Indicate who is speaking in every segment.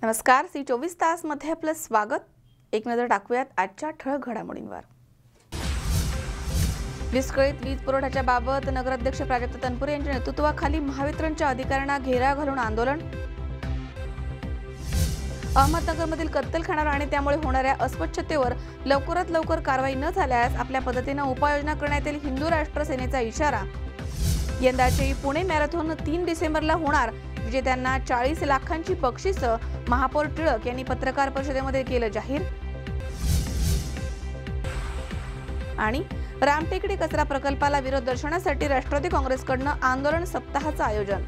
Speaker 1: नमस्कार, सी 24 तास मध्ये आपलं स्वागत। एक नजर टाकूयात आजच्या ठळक घडामोडींवर। विस्कळीत वीज पुरवठ्याच्या बाबत नगराध्यक्ष प्राजक्त तनपुरे यांच्या नेतृत्वाखाली महावितरणच्या अधिकाऱ्यांना घेराव घालून आंदोलन। अहमदनगरमधील कत्तलखाना आणि त्यामुळे होणाऱ्या अस्वच्छतेवर लवकरात लवकर कारवाई न झाल्यास आपल्या पद्धतीने उपाययोजना करण्यात येईल, हिंदू राष्ट्र सेनेचा इशारा। यंदाची पुणे मॅरेथॉन 3 डिसेंबरला होणार, विजेत्यांना 40 लाखांची बक्षीस, महापौर टिळक यांनी पत्रकार परिषदेमध्ये केलं जाहीर। आणि रामटेकडी कचरा प्रकल्पाला विरोध दर्शवण्यासाठी राष्ट्रवादी काँग्रेसकडून आंदोलन सप्ताहाचं आयोजन।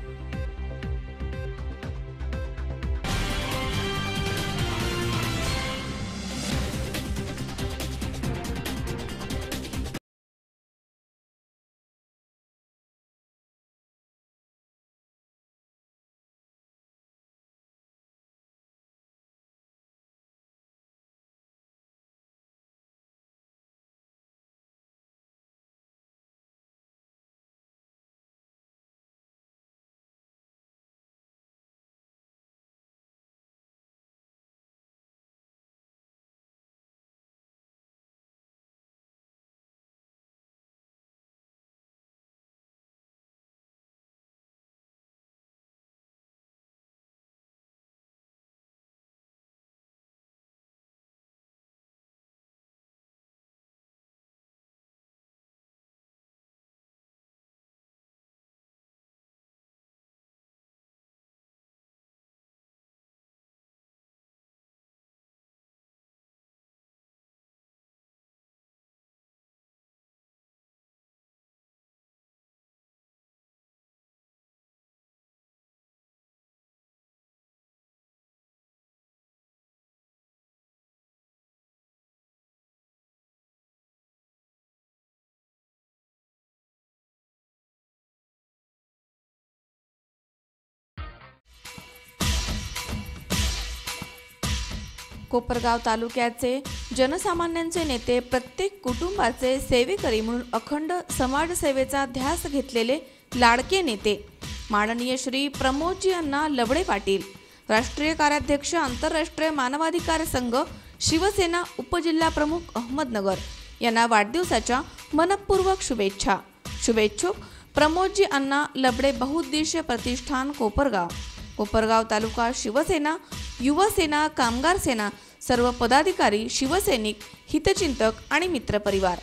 Speaker 1: कोपरगाव तालुक्याचे जनसामान्यांचे नेते, प्रत्येक कुटुंबाचे सेवेकरी म्हणून अखंड समाजसेवेचा ध्यास घेतलेले लाडके नेते माननीय श्री प्रमोदजी अण्णा लवडे पाटील, राष्ट्रीय कार्याध्यक्ष, आंतरराष्ट्रीय मानवाधिकार संघ, शिवसेना, उपजिल्हा प्रमुख, अहमदनगर यांना वाढदिवसाच्या मनपूर्वक शुभेच्छा। शुभेच्छुक प्रमोदजी अण्णा लवडे बहुउद्देशीय प्रतिष्ठान, कोपरगाव। कोपरगाव तालुका शिवसेना, युवसेना, कामगार सेना, सर्व पदाधिकारी, शिवसैनिक, हितचिंतक आणि मित्रपरिवार।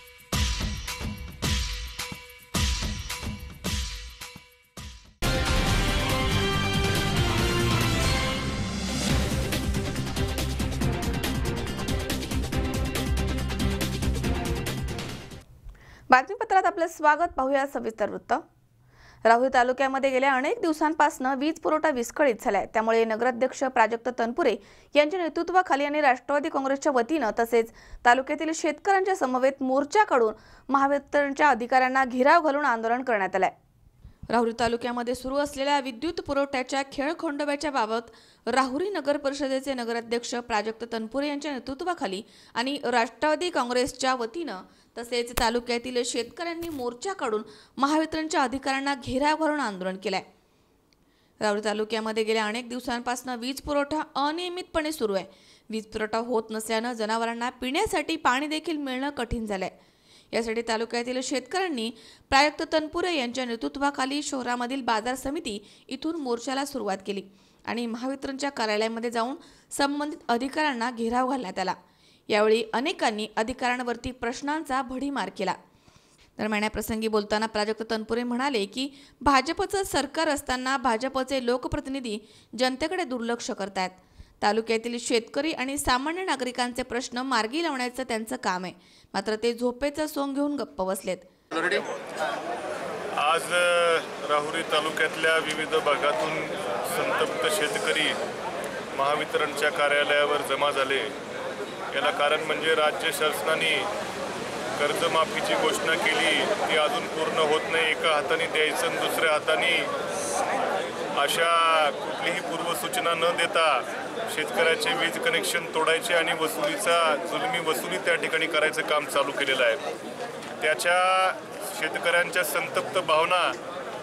Speaker 1: बातमीपत्रात आपलं स्वागत। पाहूया सविस्तर वृत्त। राहुरी तालुक्यामध्ये गेल्या अनेक दिवसांपासून वीज पुरवठा विस्कळीत झालाय, त्यामुळे नगराध्यक्ष प्राजक्त तनपुरे यांच्या नेतृत्वाखाली आणि राष्ट्रवादी काँग्रेसच्या वतीनं तसेच तालुक्यातील शेतकऱ्यांच्या समवेत मोर्चा काढून महावितरणच्या अधिकाऱ्यांना घेराव घालून आंदोलन करण्यात आलंय। राहुरी तालुक्यामध्ये सुरू असलेल्या विद्युत पुरवठ्याच्या खेळखंडोब्याच्या बाबत राहुरी नगर परिषदेचे नगराध्यक्ष प्राजक्त तनपुरे यांच्या नेतृत्वाखाली आणि राष्ट्रवादी काँग्रेसच्या वतीनं तसेच तालुक्यातील शेतकऱ्यांनी मोर्चा काढून महावितरणच्या अधिकाऱ्यांना घेराव घालून आंदोलन केलंय। राहुरी तालुक्यामध्ये गेल्या अनेक दिवसांपासून वीज पुरवठा अनियमितपणे सुरू आहे। वीज पुरवठा होत नसल्यानं जनावरांना पिण्यासाठी पाणी देखील मिळणं कठीण झालंय। यासाठी तालुक्यातील शेतकऱ्यांनी प्राजक्त तनपुरे यांच्या नेतृत्वाखाली शहरामधील बाजार समिती इथून मोर्चाला सुरुवात केली आणि महावितरणच्या कार्यालयामध्ये जाऊन संबंधित अधिकाऱ्यांना घेराव घालण्यात आला। यावेळी अनेकांनी अधिकाऱ्यांवरती प्रश्नांचा भडीमार केला। दरम्यान या प्रसंगी बोलताना प्राजक्त तनपुरे म्हणाले की भाजपचं सरकार असताना भाजपचे लोकप्रतिनिधी जनतेकडे दुर्लक्ष करतात। तालुक्यातील शेतकरी आणि सामान्य नागरिकांचे प्रश्न मार्गी लावण्याचं त्यांचं काम आहे, मात्र ते झोपेचं सोंग घेऊन गप्प बसलेत।
Speaker 2: आज राहुरी तालुक्यातल्या विविध भागातून संतप्त शेतकरी महावितरणच्या कार्यालयावर जमा झाले। याला कारण म्हणजे राज्य शासनाने कर्जमाफीची घोषणा केली, ती अजून पूर्ण होत नाही। एका हाताने द्यायचं आणि दुसऱ्या हाताने अशा कुठलीही पूर्वसूचना न देता शेतकऱ्याचे वीज कनेक्शन तोडायचे आणि जुलमी वसुली त्या ठिकाणी करायचं काम चालू केलेलं आहे। त्याच्या शेतकऱ्यांच्या संतप्त भावना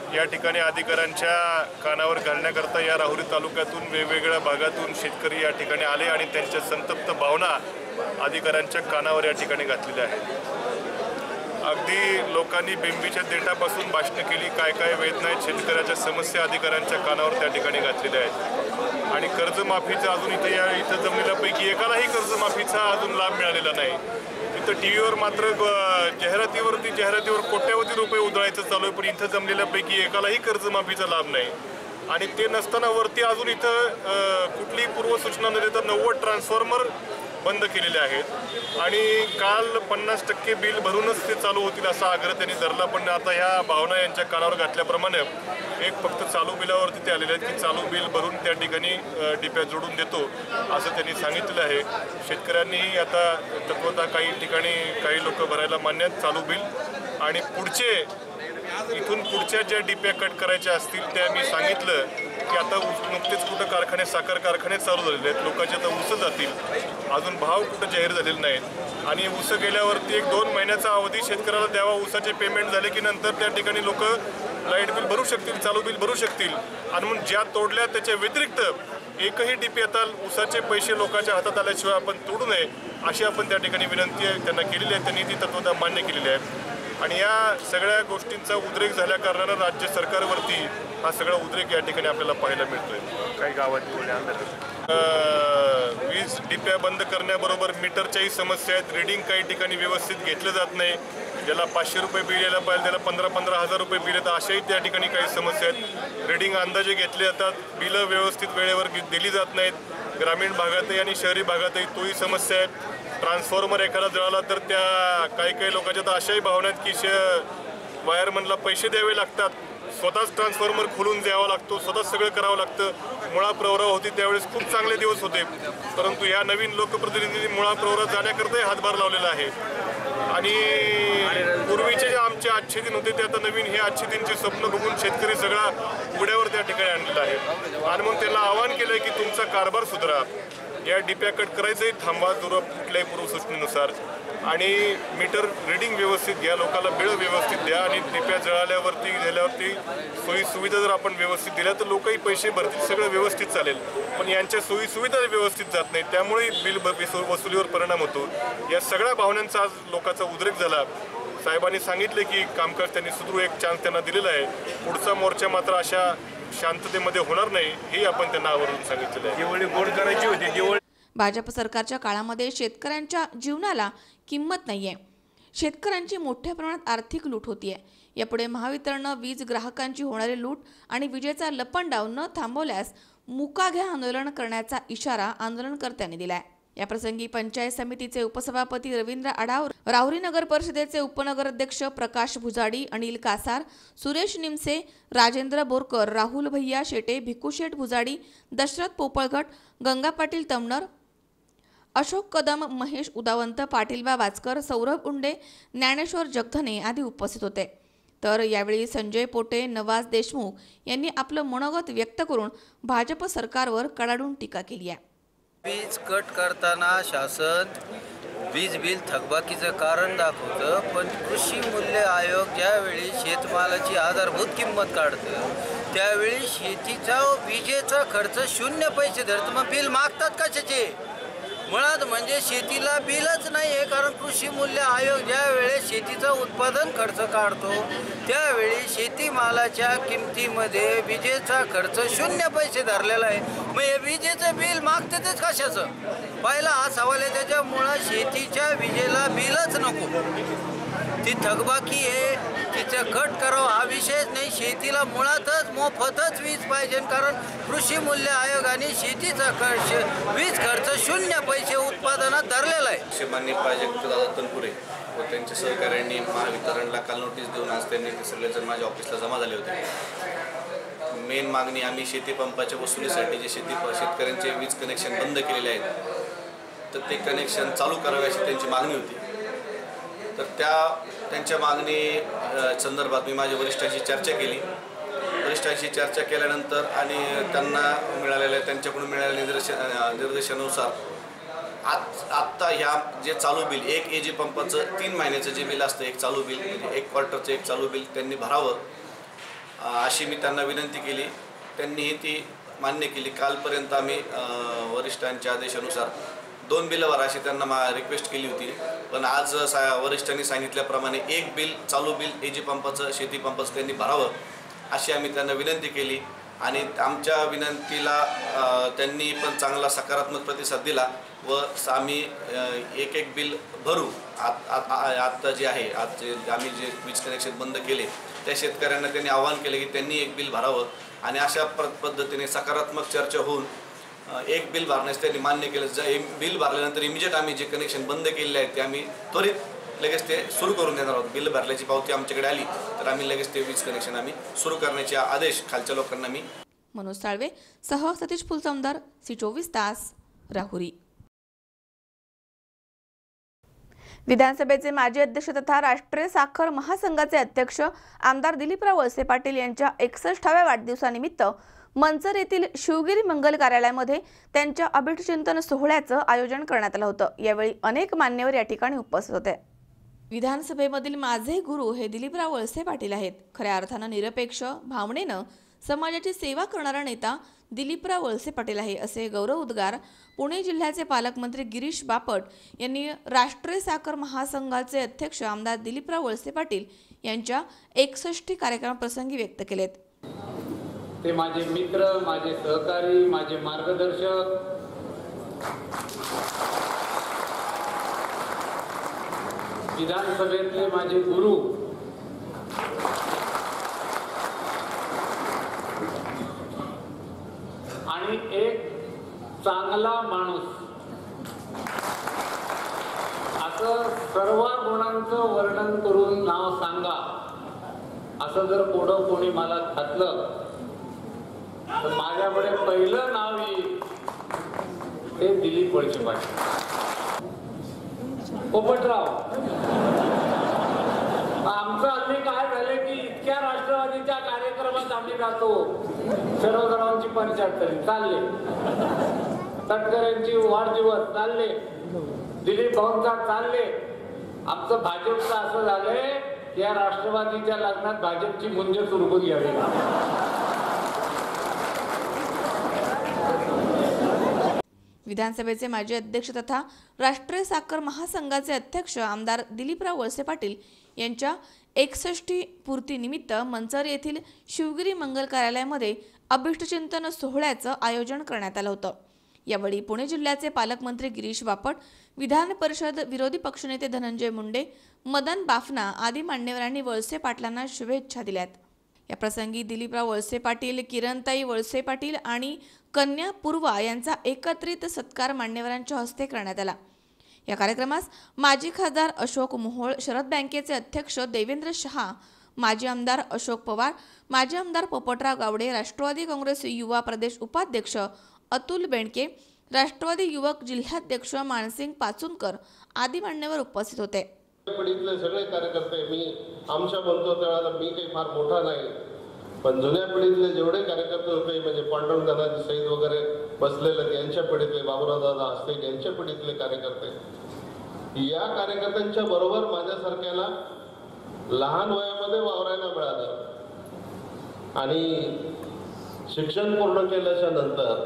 Speaker 2: या ठिकाणी अधिकाऱ्यांच्या कानावर घालण्याकरता या राहुरी तालुक्यातून वेगवेगळ्या भागातून शेतकरी या ठिकाणी आले आणि त्यांच्या संतप्त भावना अधिकाऱ्यांच्या कानावर या ठिकाणी घातलेल्या आहेत। अगदी लोकांनी बिंबीच्या देठापासून भाषणं केली, काय काय वेदना आहेत, शेतकऱ्याच्या समस्या अधिकाऱ्यांच्या कानावर त्या ठिकाणी घातलेल्या आहेत। आणि कर्जमाफीचा अजून इथं जमलेल्यापैकी एकालाही कर्जमाफीचा अजून लाभ मिळालेला नाही। इथं टी व्हीवर मात्र जाहिरातीवर कोट्यावधी रुपये उधळायचं चालू आहे, पण इथं जमलेल्यापैकी एकालाही कर्जमाफीचा लाभ नाही। आणि ते नसताना वरती अजून इथं कुठलीही पूर्वसूचना न देता 90 ट्रान्सफॉर्मर बंद केलेले आहेत आणि काल 50% बिल भरूनच ते चालू होतील असा आग्रह त्यांनी धरला। पण आता ह्या भावना यांच्या कानावर घातल्याप्रमाणे एक फक्त चालू बिलावरती ते आलेले आहेत की चालू बिल भरून त्या ठिकाणी डिप्या जोडून देतो असं त्यांनी सांगितलेलं आहे। शेतकऱ्यांनी आता तत्वतः काही ठिकाणी काही लोक भरायला मान्य आहेत चालू बिल आणि इथून पुढच्या ज्या डिप्या कट करायच्या असतील त्या मी सांगितलं की आता नुकतेच कुठं कारखाने साखर कारखाने चालू झालेले आहेत, लोकांचे आता ऊस जातील, अजून भाव कुठं जाहीर झालेले नाहीत आणि ऊस गेल्यावरती 1-2 महिन्याचा अवधी शेतकऱ्याला द्यावा। ऊसाचे पेमेंट झाले की नंतर त्या ठिकाणी लोक लाईट बिल भरू शकतील, चालू बिल भरू शकतील आणि म्हणून ज्या तोडल्या त्याच्या व्यतिरिक्त एकही डिपी आता ऊसाचे पैसे लोकांच्या हातात आल्याशिवाय आपण तोडू नये अशी आपण त्या ठिकाणी विनंती त्यांना केलेली आहे। त्यांनी ती तत्वता मान्य केलेली आहे आणि या सगळ्या गोष्टींचा उद्रेक झाल्या कारणानं राज्य सरकारवरती हा सगळा उद्रेक या ठिकाणी आपल्याला पाहायला मिळतोय। काही गावात वीज डिप्या बंद करण्याबरोबर मीटरच्याही समस्या आहेत, रीडिंग काही ठिकाणी व्यवस्थित घेतलं जात नाही, ज्याला 500 रुपये बिल यायला पाहिजे त्याला 15-15 हजार रुपये बिल येतात, अशाही त्या ठिकाणी काही समस्या आहेत। रीडिंग अंदाजे घेतले जातात, बिलं व्यवस्थित वेळेवर दिली जात नाहीत, ग्रामीण भागातही आणि शहरी भागातही तोही समस्या आहे। ट्रान्सफॉर्मर एखादा जळाला तर त्या काही लोकांच्या तर अशाही भावना आहेत की वायरमनला पैसे द्यावे लागतात, स्वतःच ट्रान्सफॉर्मर खोलून द्यावा लागतो, स्वतःच सगळं करावं लागतं। मुळा प्रवरा होती त्यावेळेस खूप चांगले दिवस होते, परंतु या नवीन लोकप्रतिनिधींनी मुळा प्रवरा जाण्याकरताही हातभार लावलेला आहे आणि पूर्वीचे जे आमचे आजचे दिन होते ते आता नवीन हे आजचे दिनचे स्वप्न बघून शेतकरी सगळा उघड्यावर त्या ठिकाणी आणलेला आहे आणि मग त्यांना आवाहन केलंय की तुमचा कारभार सुधारा, या डिप्या कट करायचंही थांबा कुठल्याही पूर्वसूचनेनुसार आणि मीटर रिडिंग व्यवस्थित घ्या, लोकांना बिळ व्यवस्थित द्या आणि डिप्या जळाल्यावरती झाल्यावरती सोयी सुविधा जर आपण व्यवस्थित दिल्या तर लोकही पैसे भरतील, सगळं व्यवस्थित चालेल। पण यांच्या सोयी सुविधा व्यवस्थित जात नाही त्यामुळे बिल वसुलीवर परिणाम होतो। या सगळ्या भावनांचा आज लोकांचा उद्रेक झाला। साहेबांनी सांगितले की कामकाज त्यांनी सुधारू एक चान्स त्यांना दिलेला आहे, पुढचा मोर्चा मात्र अशा शांततेमध्ये होणार नाही हे आपण त्यांना आवर्जून सांगितलेलं आहे। दिवाळी गोड करायची होती,
Speaker 1: भाजप सरकारच्या काळामध्ये शेतकऱ्यांच्या जीवनाला किंमत नाहीये, शेतकऱ्यांची मोठ्या प्रमाणात आर्थिक लूट होतीये। यापुढे महावितरणनं वीज ग्राहकांची होणारी लूट आणि विजेचा लपंडाव न थांबवल्यास मुकाघ्या आंदोलन करण्याचा इशारा आंदोलनकर्त्यांनी दिलाय। याप्रसंगी पंचायत समितीचे उपसभापती रवींद्र आढाव, राहुरी नगर परिषदेचे उपनगराध्यक्ष प्रकाश भुजाडी, अनिल कासार, सुरेश निमसे, राजेंद्र बोरकर, राहुल भैया शेटे, भिकुशेठ भुजाडी, दशरथ पोपळघट, गंगा पाटील तमनर, अशोक कदम, महेश उदावंत, पाटीलबा वाचकर, सौरभ उंडे, ज्ञानेश्वर जगधने आदी उपस्थित होते। तर यावेळी संजय पोटे, नवाज देशमुख यांनी आपलं मनोगत व्यक्त करून भाजप सरकारवर कडाडून टीका केली आहे।
Speaker 3: वीज कट करताना शासन वीज बिल थकबाकीचं कारण दाखवतं, पण कृषी मूल्य आयोग ज्यावेळी शेतमालाची आधारभूत किंमत काढतं त्यावेळी शेतीचा विजेचा खर्च 0 पैसे धरतं। मग बिल मागतात कशाचे? मुळात म्हणजे शेतीला बिलच नाही आहे, कारण कृषी मूल्य आयोग ज्या वेळेस शेतीचा उत्पादन खर्च काढतो त्यावेळी शेतीमालाच्या किमतीमध्ये विजेचा खर्च 0 पैसे धरलेला आहे। मग हे विजेचं बिल मागते तेच कशाचं? पहिला हा सवाल आहे। त्याच्यामुळं शेतीच्या विजेला बिलच नको, ती थकबाकी आहे तिचं कट करावं हा विषयच नाही। शेतीला मुळातच मोफतच वीज पाहिजे, कारण कृषी मूल्य आयोगाने शेतीचा वीज खर्च 0 पैसे उत्पादनात धरलेला आहे।
Speaker 4: माननीय प्राजक्त दादा तनपुरे व त्यांच्या सहकाऱ्यांनी महावितरणला काल नोटीस देऊन आज त्यांनी सगळेजण माझ्या ऑफिसला जमा झाले होते। मेन मागणी आम्ही शेतीपंपाच्या वसुलीसाठी जे शेतकऱ्यांचे वीज कनेक्शन बंद केलेले आहेत तर ते कनेक्शन चालू करावे अशी त्यांची मागणी होती। तर त्यांच्या मागणी संदर्भात मी माझ्या वरिष्ठांशी चर्चा केली। वरिष्ठांशी चर्चा केल्यानंतर आणि त्यांच्याकडून मिळालेल्या निर्देशानुसार आत्ता ह्या जे चालू बिल 1 AG पंपाचं 3 महिन्याचं जे बिल असतं, एक चालू बिल म्हणजे 1 क्वार्टरचं एक चालू बिल त्यांनी भरावं अशी मी त्यांना विनंती केली. त्यांनीही ती मान्य केली. कालपर्यंत आम्ही वरिष्ठांच्या आदेशानुसार 2 बिलं भरा अशी त्यांना रिक्वेस्ट केली होती. पण आज वरिष्ठांनी सांगितल्याप्रमाणे 1 बिल, चालू बिल एजी पंपाचं, शेती पंपाचं त्यांनी भरावं अशी आम्ही त्यांना विनंती केली. आणि आमच्या विनंतीला त्यांनी पण चांगला सकारात्मक प्रतिसाद दिला व आम्ही 1 बिल भरू. आत्ता जे आहे, आज जे आम्ही जे वीज कनेक्शन बंद केले त्या शेतकऱ्यांना त्यांनी आवाहन केले की त्यांनी 1 बिल भरावं. आणि अशा पद्धतीने सकारात्मक चर्चा होऊन 1 बिल भरण्यास त्यांनी मान्य केलं. बिल भरल्यानंतर इमिजिएट आम्ही जे कनेक्शन बंद केलेले आहेत ते आम्ही त्वरित लगेच ते सुरू करून देणार आहोत. बिल भरल्याची पावती आमच्याकडे आली तर आम्ही लगेच ते वीज कनेक्शन आम्ही सुरू करण्याचे आदेश खालच्या लोकांना मी.
Speaker 1: मनोज साळवे सह सतीश फुलसमदार, C24 तास, राहुरी. विधानसभेचे माजी अध्यक्ष तथा राष्ट्रीय साखर महासंघाचे अध्यक्ष आमदार दिलीपराव वळसे पाटील यांच्या 61व्या वाढदिवसानिमित्त मंचर येथील शिवगिरी मंगल कार्यालयामध्ये त्यांच्या अभिष्टचिंतन सोहळ्याचं आयोजन करण्यात आलं होतं. यावेळी अनेक मान्यवर या ठिकाणी उपस्थित होते. विधानसभेमधील माझे गुरु हे दिलीपराव वळसे पाटील आहेत. खऱ्या अर्थानं निरपेक्ष भावनेनं समाजाची सेवा करणारा नेता दिलीपराव वळसे पाटील आहे, असे गौरव उद्गार पुणे जिल्ह्याचे पालकमंत्री गिरीश बापट यांनी राष्ट्रीय साखर महासंघाचे अध्यक्ष आमदार दिलीपराव वळसे पाटील यांच्या 61 कार्यक्रमाप्रसंगी व्यक्त केलेत.
Speaker 5: ते माझे मित्र, माझे सहकारी, माझे मार्गदर्शक, विधानसभेतले माझे गुरु, आणि एक चांगला माणूस असं सर्व गुणांचं वर्णन करून नाव सांगा असं जर कोणी मला घातलं तर माझ्याकडे पहिलं नाव येईल ते दिलीप वळसे पाटील. पोपटराव, आमचं हल्ली काय झाले की इतक्या राष्ट्रवादीच्या कार्यक्रमात आम्ही जातो. सर्वजणांची 75 चालले, तटकरेंची वाढदिवस चालले, दिलीप भाऊंचा चालले. आमचं भाजपचं असं झालंय या राष्ट्रवादीच्या लग्नात भाजपची मुंज सुरू घ्यावी.
Speaker 1: विधानसभेचे माजी अध्यक्ष तथा राष्ट्रीय साखर महासंघाचे अध्यक्ष आमदार दिलीपराव वळसे पाटील यांच्या 61 पूर्तीनिमित्त मंचर येथील शिवगिरी मंगल कार्यालयामध्ये अभिष्टचिंतन सोहळ्याचं आयोजन करण्यात आलं होतं. यावेळी पुणे जिल्ह्याचे पालकमंत्री गिरीश बापट, विधान परिषद विरोधी पक्षनेते धनंजय मुंडे, मदन बाफना आदी मान्यवरांनी वळसे पाटलांना शुभेच्छा दिल्यात. या प्रसंगी दिलीपराव वळसे पाटील, किरणताई वळसे पाटील आणि कन्या पूर्वा यांचा एकत्रित सत्कार मान्यवरांच्या हस्ते करण्यात आला. या कार्यक्रमास माजी खासदार अशोक मोहोळ, शरद बँकेचे अध्यक्ष देवेंद्र शहा, माजी आमदार अशोक पवार, माजी आमदार पोपटराव गावडे, राष्ट्रवादी काँग्रेस युवा प्रदेश उपाध्यक्ष अतुल बेंडके, राष्ट्रवादी युवक जिल्हाध्यक्ष मानसिंग पाचुनकर आदी मान्यवर उपस्थित होते.
Speaker 6: पिढीतले सगळे कार्यकर्ते, मी आमच्या म्हणतो त्यावेळेला मी काही फार मोठा नाही, पण जुन्या पिढीतले जेवढे कार्यकर्ते होते म्हणजे पांडुरंग दादाजी सईद वगैरे बसलेले यांच्या पिढीतले, बाबुराव दादा असतील यांच्या पिढीतले कार्यकर्ते, या कार्यकर्त्यांच्या बरोबर माझ्यासारख्याला लहान वयामध्ये वावरायला मिळालं. आणि शिक्षण पूर्ण केल्याच्या नंतर,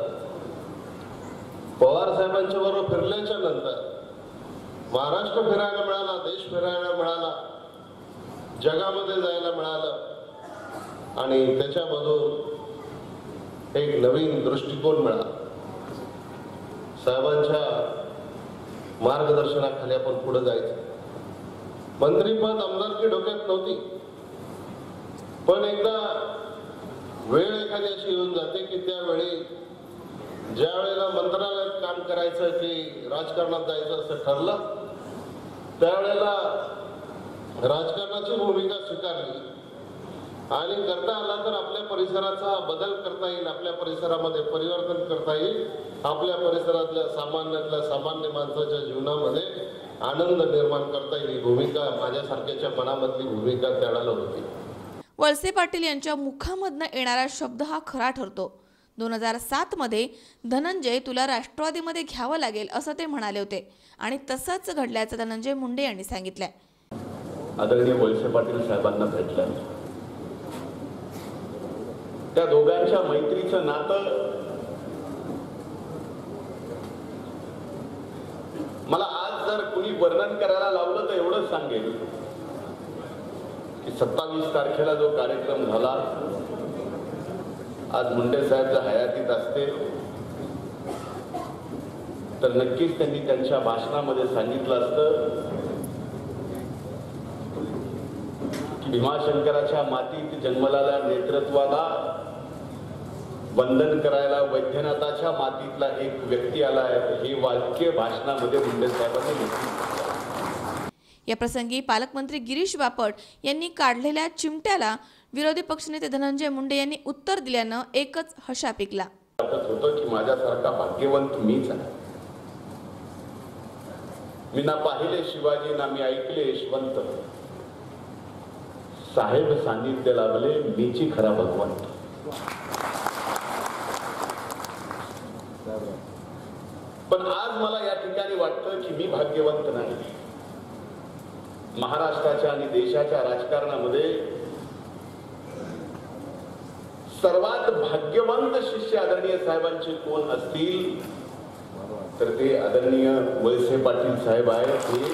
Speaker 6: पवार साहेबांच्या बरोबर फिरल्याच्या नंतर महाराष्ट्र फिरायला मिळाला, देश फिरायला मिळाला, जगामध्ये जायला मिळालं आणि त्याच्यामधून एक नवीन दृष्टिकोन मिळाला. साहेबांच्या मार्गदर्शनाखाली आपण पुढे जायचं. मंत्रीपद, आमदारकी डोक्यात नव्हती, पण एकदा वेळ एखादी अशी येऊन जाते की त्यावेळी ज्या वेळेला मंत्रालयात काम करायचं की राजकारणात जायचं असं ठरलं, त्यावेळेला राजकारणाची भूमिका स्वीकारली आणि करता आला तर आपल्या परिसराचा बदल करता येईल, आपल्या परिसरामध्ये परिवर्तन करता येईल, आपल्या परिसरातल्या सामान्यातल्या सामान्य माणसाच्या जीवनामध्ये आनंद निर्माण करता येईल. ही भूमिका माझ्यासारख्याच्या मनामधली भूमिका त्यावेळेला होती.
Speaker 1: वळसे पाटील यांच्या मुखामधनं येणारा शब्द हा खरा ठरतो. 2007 मध्ये धनंजय, तुला राष्ट्रवादीमध्ये घ्यावं लागेल असं ते म्हणाले होते आणि तसंच घडल्याचं धनंजय मुंडे यांनी सांगितलंय.
Speaker 7: आदरणीय वळसे पाटील साहेबांना भेटलं
Speaker 6: त्या दोघांच्या मैत्रीचं नातं मला आज जर कुणी वर्णन करायला लावलं तर एवढंच सांगेल की 27 तारखेला जो कार्यक्रम झाला आज मुंडे साहेब जर हयातीत असते तर नक्कीच त्यांनी त्यांच्या भाषणामध्ये सांगितलं असतं की भीमाशंकराच्या मातीत जन्मलेल्या नेतृत्वाला वंदन करायला वैद्यनाथाच्या मातीतला एक व्यक्ती आलाय, हे वाक्य भाषणामध्ये मुंडे साहेबांनी लिहिलं.
Speaker 1: या प्रसंगी पालकमंत्री गिरीश बापट यांनी काढलेल्या चिमट्याला विरोधी पक्षनेते धनंजय मुंडे यांनी उत्तर दिल्यानं एकच हशा पिकला.
Speaker 6: वाटत होतं की माझ्यासारखा भाग्यवंत मीच आहे. मी ना पाहिले शिवाजी ना मी ऐकले यशवंत, साहेब सांगितले लाभले मीची खरा भगवंत. पण आज मला या ठिकाणी वाटतं की मी भाग्यवंत नाही. महाराष्ट्राच्या आणि देशाच्या राजकारणामध्ये सर्वात भाग्यवंत शिष्य आदरणीय साहेबांचे कोण असतील तर ते आदरणीय वळसे पाटील साहेब आहेत. हे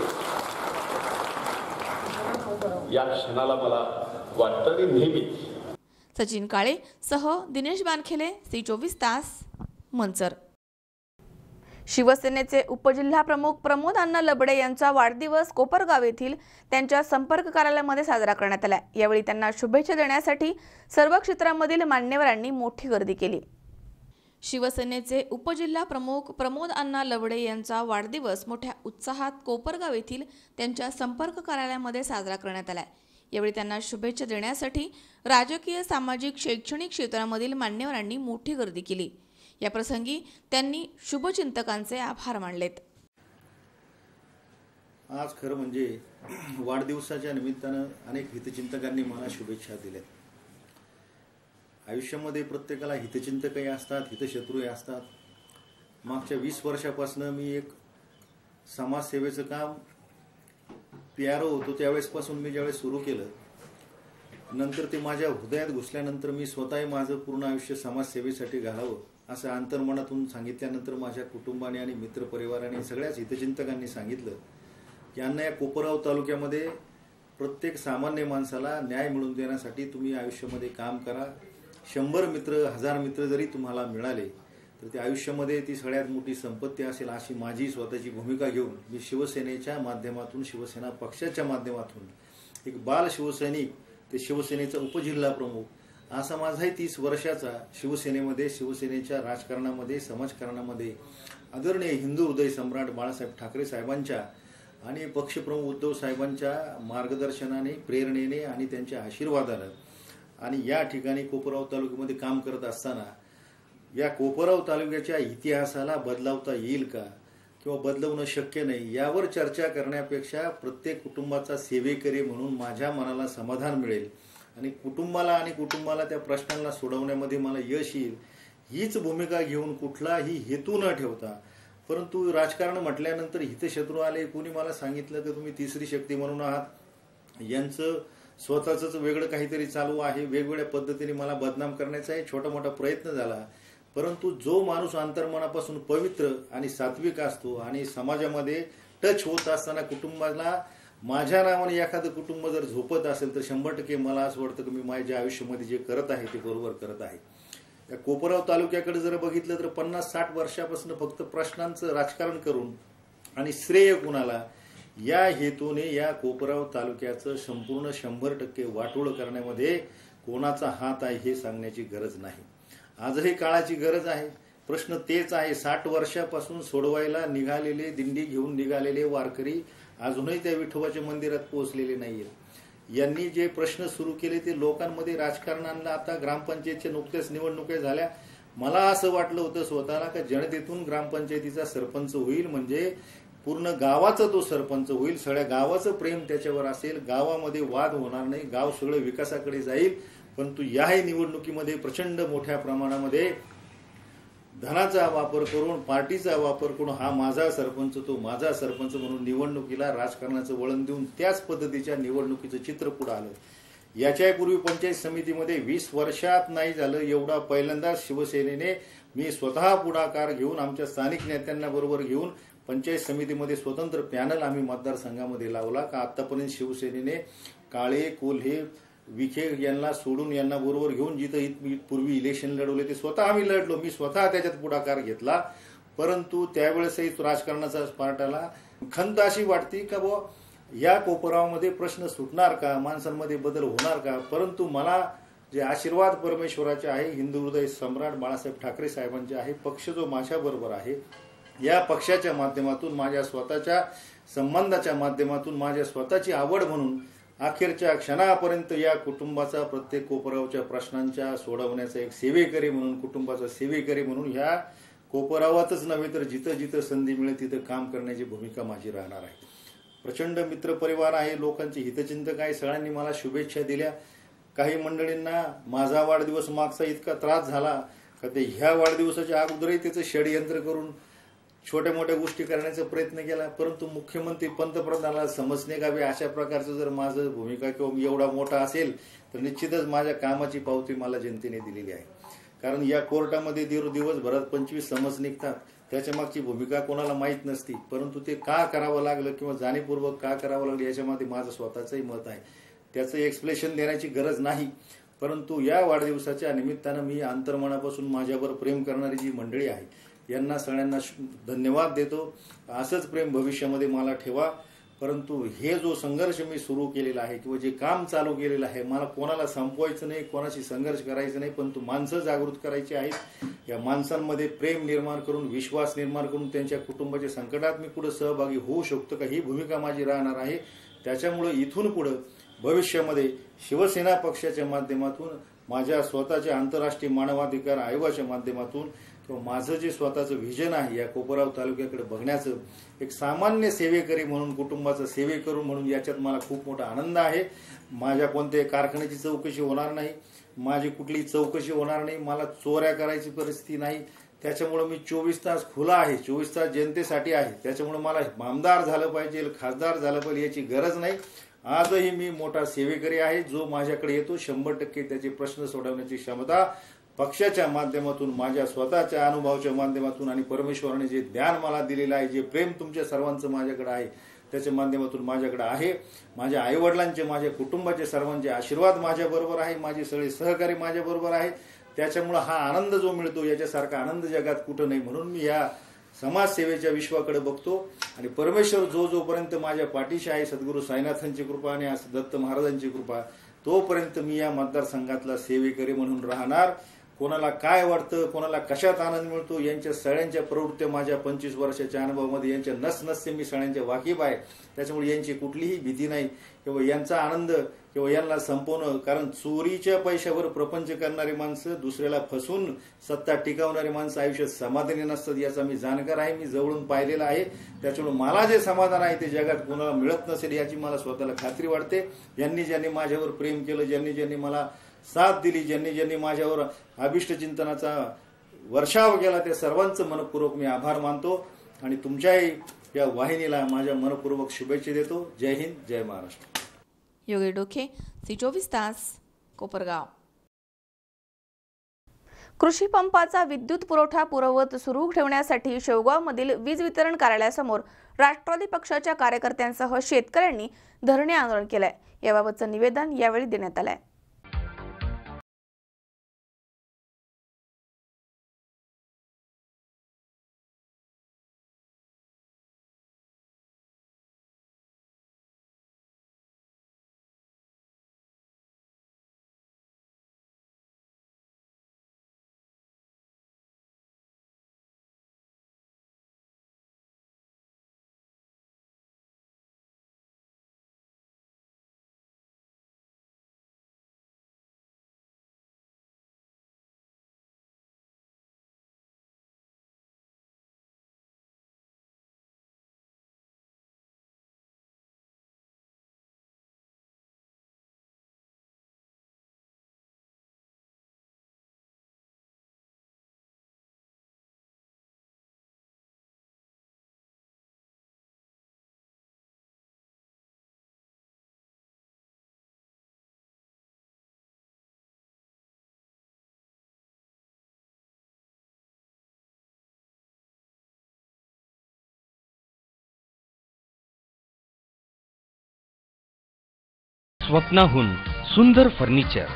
Speaker 6: या क्षणाला मला वाटतं आणि नेहमीच.
Speaker 1: सचिन काळे सह दिनेश बानखेले, C24 तास, मंचर. शिवसेनेचे उपजिल्हा प्रमुख प्रमोद अण्णा लबडे यांचा वाढदिवस कोपरगाव येथील त्यांच्या संपर्क कार्यालयामध्ये साजरा करण्यात आला. यावेळी त्यांना शुभेच्छा देण्यासाठी सर्व क्षेत्रांमधील मान्यवरांनी मोठी गर्दी केली. शिवसेनेचे उपजिल्हा प्रमुख प्रमोद अण्णा लबडे यांचा वाढदिवस मोठ्या उत्साहात कोपरगाव येथील त्यांच्या संपर्क कार्यालयामध्ये साजरा करण्यात आला. यावेळी त्यांना शुभेच्छा देण्यासाठी राजकीय, सामाजिक, शैक्षणिक क्षेत्रामधील मान्यवरांनी मोठी गर्दी केली. या प्रसंगी त्यांनी शुभचिंतकांचे आभार मानलेत.
Speaker 7: आज खरं म्हणजे वाढदिवसाच्या निमित्तानं अनेक हितचिंतकांनी मला शुभेच्छा दिल्या. आयुष्यामध्ये प्रत्येकाला हितचिंतकही असतात, हितशत्रूही असतात. मागच्या 20 वर्षापासून मी एक समाजसेवेचं काम PRO होतो त्यावेळेसपासून मी ज्यावेळेस सुरू केलं, नंतर ते माझ्या हृदयात घुसल्यानंतर मी स्वतःही माझं पूर्ण आयुष्य समाजसेवेसाठी घालावं असं अंतर्मनातून सांगितल्यानंतर माझ्या कुटुंबाने आणि मित्रपरिवाराने सगळ्याच हितचिंतकांनी सांगितलं की अण्णा, या कोपरगाव तालुक्यामध्ये प्रत्येक सामान्य माणसाला न्याय मिळवून देण्यासाठी तुम्ही आयुष्यामध्ये काम करा. 100 मित्र, 1000 मित्र जरी तुम्हाला मिळाले तर ते आयुष्यामध्ये ती सगळ्यात मोठी संपत्ती असेल अशी माझी स्वतःची भूमिका घेऊन मी शिवसेनेच्या माध्यमातून, शिवसेना पक्षाच्या माध्यमातून एक बाल शिवसैनिक ते शिवसेनेचा उपजिल्हा प्रमुख असा माझाही 30 वर्षाचा शिवसेनेमध्ये, शिवसेनेच्या राजकारणामध्ये, समाजकारणामध्ये आदरणीय हिंदू हृदय सम्राट बाळासाहेब ठाकरे साहेबांच्या आणि पक्षप्रमुख उद्धव साहेबांच्या मार्गदर्शनाने, प्रेरणेने आणि त्यांच्या आशीर्वादानं आणि या ठिकाणी कोपरगाव तालुक्यामध्ये काम करत असताना या कोपरगाव तालुक्याच्या इतिहासाला बदलावता येईल का किंवा बदलवणं शक्य नाही यावर चर्चा करण्यापेक्षा प्रत्येक कुटुंबाचा सेवेकरी म्हणून माझ्या मनाला समाधान मिळेल आणि कुटुंबाला त्या प्रश्नांना सोडवण्यामध्ये मला यश येईल हीच भूमिका घेऊन कुठलाही हेतू न ठेवता, परंतु राजकारण म्हटल्यानंतर हितशत्रू आले. कोणी मला सांगितलं की तुम्ही तिसरी शक्ती म्हणून आहात, यांचं स्वतःच वेगळं काहीतरी चालू आहे, वेगवेगळ्या पद्धतीने मला बदनाम करण्याचा एक छोटा मोठा प्रयत्न झाला. परंतु जो माणूस अंतर्मनापासून पवित्र आणि सात्विक असतो आणि समाजामध्ये टच होत असताना कुटुंबाला माझ्या नावाने एखादं कुटुंब जर झोपत असेल तर 100% मला असं वाटतं की मी माझ्या आयुष्यामध्ये जे करत आहे ते बरोबर करत आहे. या कोपरगाव तालुक्याकडे जर बघितलं तर 50-60 वर्षापासून फक्त प्रश्नांचं राजकारण करून आणि श्रेय कुणाला या हेतूने या कोपरगाव तालुक्याचं संपूर्ण 100% वाटोळ करण्यामध्ये कोणाचा हात आहे हे सांगण्याची गरज नाही. आजही काळाची गरज आहे. प्रश्न तेच आहे. 60 वर्षापासून सोडवायला निघालेले, दिंडी घेऊन निघालेले वारकरी अजूनही त्या विठोबाच्या मंदिरात पोहोचलेले नाहीयेत. यांनी जे प्रश्न सुरू केले ते लोकांमध्ये राजकारण आणलं. आता ग्रामपंचायतच्या नुकत्याच निवडणुका झाल्या. मला असं वाटलं होतं स्वतःला की जनतेतून ग्रामपंचायतीचा सरपंच होईल म्हणजे पूर्ण गावाचा तो सरपंच होईल, सगळ्या गावाचं प्रेम त्याच्यावर असेल, गावामध्ये वाद होणार नाही, गाव सगळं विकासाकडे जाईल. परंतु याही निवडणुकीमध्ये प्रचंड मोठ्या प्रमाणामध्ये धनाचा वापर करून, पार्टीचा वापर करून हा माझा सरपंच, तो माझा सरपंच म्हणून निवडणुकीला राजकारणाचं वळण देऊन त्याच पद्धतीच्या निवडणुकीचं चित्र पुढे आलं. याच्यापूर्वी पंचायत समितीमध्ये 20 वर्षात नाही झालं एवढा पहिल्यांदाच शिवसेनेने मी स्वतः पुढाकार घेऊन आमच्या स्थानिक नेत्यांना बरोबर घेऊन पंचायत समितीमध्ये स्वतंत्र पॅनल आम्ही मतदारसंघामध्ये लावला का आतापर्यंत शिवसेनेने काळे कोल्हे विखे यांना सोडून यांना बरोबर घेऊन जिथं पूर्वी इलेक्शन लढवले ते स्वतः आम्ही लढलो, मी स्वतः त्याच्यात पुढाकार घेतला. परंतु त्यावेळेसही राजकारणाचा पार्ट आला. खंत अशी वाटते का बुवा या कोपरामध्ये प्रश्न सुटणार का, माणसांमध्ये बदल होणार का. परंतु मला जे आशीर्वाद परमेश्वराचे आहे, हिंदू हृदय सम्राट बाळासाहेब ठाकरे साहेबांचे आहे, पक्ष जो माझ्याबरोबर आहे, या पक्षाच्या माध्यमातून माझ्या स्वतःच्या संबंधाच्या माध्यमातून माझ्या स्वतःची आवड म्हणून अखेरच्या क्षणापर्यंत या कुटुंबाचा प्रत्येक कोपरावच्या प्रश्नांच्या सोडवण्याचा एक सेवेकरी म्हणून, कुटुंबाचा सेवेकरी म्हणून ह्या कोपरावातच नव्हे तर जिथं जिथं संधी मिळेल तिथं काम करण्याची भूमिका माझी राहणार आहे. प्रचंड मित्रपरिवार आहे, लोकांचे हितचिंतक आहे, सगळ्यांनी मला शुभेच्छा दिल्या. काही मंडळींना माझा वाढदिवस मागचा इतका त्रास झाला का ते ह्या वाढदिवसाच्या अगोदरही त्याचं षडयंत्र करून छोट्या मोठ्या गोष्टी करण्याचा प्रयत्न केला. परंतु मुख्यमंत्री पंतप्रधानाला समजणे गावे अशा प्रकारचं जर माझं भूमिका किंवा एवढा मोठा असेल तर निश्चितच माझ्या कामाची पावती मला जनतेने दिलेली आहे. कारण या कोर्टामध्ये दिवसभरात 25 समज निघतात, त्याच्या मागची भूमिका कोणाला माहीत नसती. परंतु ते का करावं लागलं किंवा जाणीवपूर्वक का करावं लागलं याच्यामध्ये माझं स्वतःचंही मत आहे. त्याचं एक्सप्लेनेशन देण्याची गरज नाही. परंतु या वाढदिवसाच्या निमित्तानं मी अंतर्मनापासून माझ्यावर प्रेम करणारी जी मंडळी आहे यांना सगळ्यांना धन्यवाद देतो. असंच प्रेम भविष्यामध्ये मला ठेवा. परंतु हे जो संघर्ष मी सुरू केलेला आहे किंवा जे काम चालू केलेलं आहे, मला कोणाला संपवायचं नाही, कोणाशी संघर्ष करायचं नाही, परंतु माणसं जागृत करायची आहेत. या माणसांमध्ये प्रेम निर्माण करून, विश्वास निर्माण करून त्यांच्या कुटुंबाच्या संकटात मी पुढे सहभागी होऊ शकतो का, ही भूमिका माझी राहणार आहे. त्याच्यामुळे इथून पुढे भविष्यामध्ये शिवसेना पक्षाच्या माध्यमातून, माझ्या स्वतःच्या आंतरराष्ट्रीय मानवाधिकार आयोगाच्या माध्यमातून किंवा माझं जे स्वतःचं व्हिजन आहे या कोपराव तालुक्याकडे बघण्याचं, एक सामान्य सेवेकरी म्हणून, कुटुंबाचं सेवेकरू म्हणून याच्यात मला खूप मोठा आनंद आहे. माझ्या कोणत्याही कारखान्याची चौकशी होणार नाही, माझी कुठलीही चौकशी होणार नाही, मला चोऱ्या करायची परिस्थिती नाही. त्याच्यामुळे मी 24 तास खुला आहे, 24 तास जनतेसाठी आहे. त्याच्यामुळे मला आमदार झालं पाहिजे, खासदार झालं पाहिजे याची गरज नाही. आजही मी मोठा सेवेकरी आहे. जो माझ्याकडे येतो 100% त्याचे प्रश्न सोडवण्याची क्षमता पक्षाच्या माध्यमातून, माझ्या स्वतःच्या अनुभवाच्या माध्यमातून आणि परमेश्वराने जे ज्ञान मला दिलेलं आहे, जे प्रेम तुमच्या सर्वांचं माझ्याकडे आहे त्याच्या माध्यमातून माझ्याकडे आहे. माझ्या आईवडिलांचे, माझ्या कुटुंबाचे सर्वांचे आशीर्वाद माझ्याबरोबर आहे, माझे सगळे सहकारी माझ्याबरोबर आहे. त्याच्यामुळे हा आनंद जो मिळतो याच्यासारखा आनंद जगात कुठं नाही. म्हणून मी या समाजसेवेच्या विश्वाकडे बघतो आणि परमेश्वर जोपर्यंत माझ्या पाठीशी आहे, सद्गुरू साईनाथांची कृपा आणि दत्त महाराजांची कृपा, तोपर्यंत मी या मतदारसंघातला सेवेकरी म्हणून राहणार. कोणाला काय वाटतं, कोणाला कशात आनंद मिळतो, यांच्या सगळ्यांच्या प्रवृत्त्या माझ्या 25 वर्षाच्या अनुभवामध्ये यांच्या नसनसते मी सगळ्यांच्या वाकीफ आहे. त्याच्यामुळे यांची कुठलीही भीती नाही किंवा यांचा आनंद किंवा यांना संपवणं. कारण चोरीच्या पैशावर प्रपंच करणारी माणसं, दुसऱ्याला फसून सत्ता टिकवणारी माणसं आयुष्यात समाधानी नसतात याचा मी जाणकार आहे, मी जवळून पाहिलेला आहे. त्याच्यामुळे मला जे समाधान आहे ते जगात कोणाला मिळत नसेल याची मला स्वतःला खात्री वाटते. ज्यांनी माझ्यावर प्रेम केलं, ज्यांनी मला साथ दिली, ज्यांनी माझ्यावर अभिष्ट चिंतनाचा वर्षाव केला, त्या सर्वांचं मनपूर्वक मी आभार मानतो आणि तुमच्याही या वाहिनीला माझ्या मनपूर्वक शुभेच्छा देतो. जय हिंद, जय महाराष्ट्र.
Speaker 1: योगेश डोके, सी24 तास, कोपरगाव. कृषी पंपाचा विद्युत पुरवठा पूर्ववत सुरू ठेवण्यासाठी शेवगावमधील वीज वितरण कार्यालयासमोर राष्ट्रवादी पक्षाच्या कार्यकर्त्यांसह शेतकऱ्यांनी धरणे आंदोलन केलंय. याबाबतचं निवेदन यावेळी देण्यात आलंय.
Speaker 8: स्वप्नाहून सुंदर फर्निचर.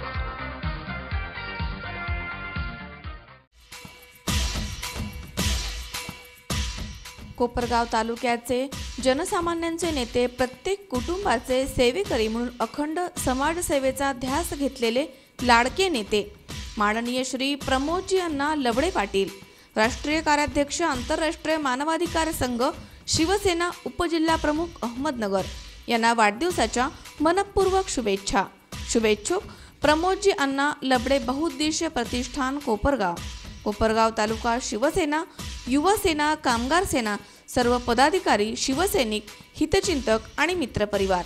Speaker 1: कोपरगाव तालुक्याचे जनसामान्यांचे नेते, प्रत्येक कुटुंबाचे सेवेकरी म्हणून अखंड समाजसेवेचा ध्यास घेतलेले लाडके नेते माननीय श्री प्रमोदजी अण्णा लबडे पाटील, राष्ट्रीय कार्याध्यक्ष, आंतरराष्ट्रीय मानवाधिकार संघ, शिवसेना, उपजिल्हा प्रमुख, अहमदनगर यांना वाढदिवसाच्या मनपूर्वक शुभेच्छा. शुभेच्छुक प्रमोदजी अण्णा लबडे बहुउद्देशीय प्रतिष्ठान, कोपरगाव. कोपरगाव तालुका शिवसेना, युवसेना, कामगार सेना, सर्व पदाधिकारी, शिवसैनिक, हितचिंतक आणि मित्रपरिवार.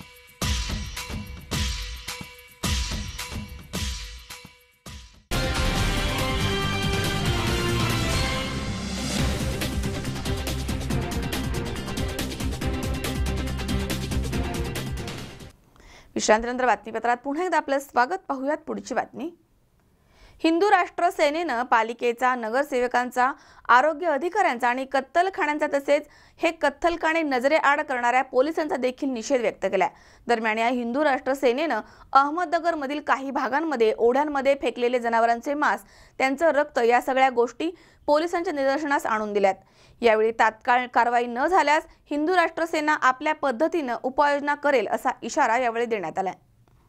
Speaker 1: विश्रांतीनंतर बातमीपत्रात पुन्हा एकदा आपलं स्वागत. पाहूयात पुढची बातमी. हिंदू राष्ट्र सेनेनं पालिकेचा, नगरसेवकांचा, आरोग्य अधिकाऱ्यांचा आणि कत्तलखान्यांचा तसेच हे कत्तलखाने नजरेआड करणाऱ्या पोलिसांचा देखील निषेध व्यक्त केला. दरम्यान या हिंदू राष्ट्र सेनेनं अहमदनगरमधील काही भागांमध्ये ओढ्यांमध्ये फेकलेले जनावरांचे मांस, त्यांचं रक्त या सगळ्या गोष्टी पोलिसांच्या निदर्शनास आणून दिल्यात. यावेळी तात्काळ कारवाई न झाल्यास हिंदू राष्ट्र सेना आपल्या पद्धतीनं उपाययोजना करेल असा इशारा यावेळी देण्यात आला.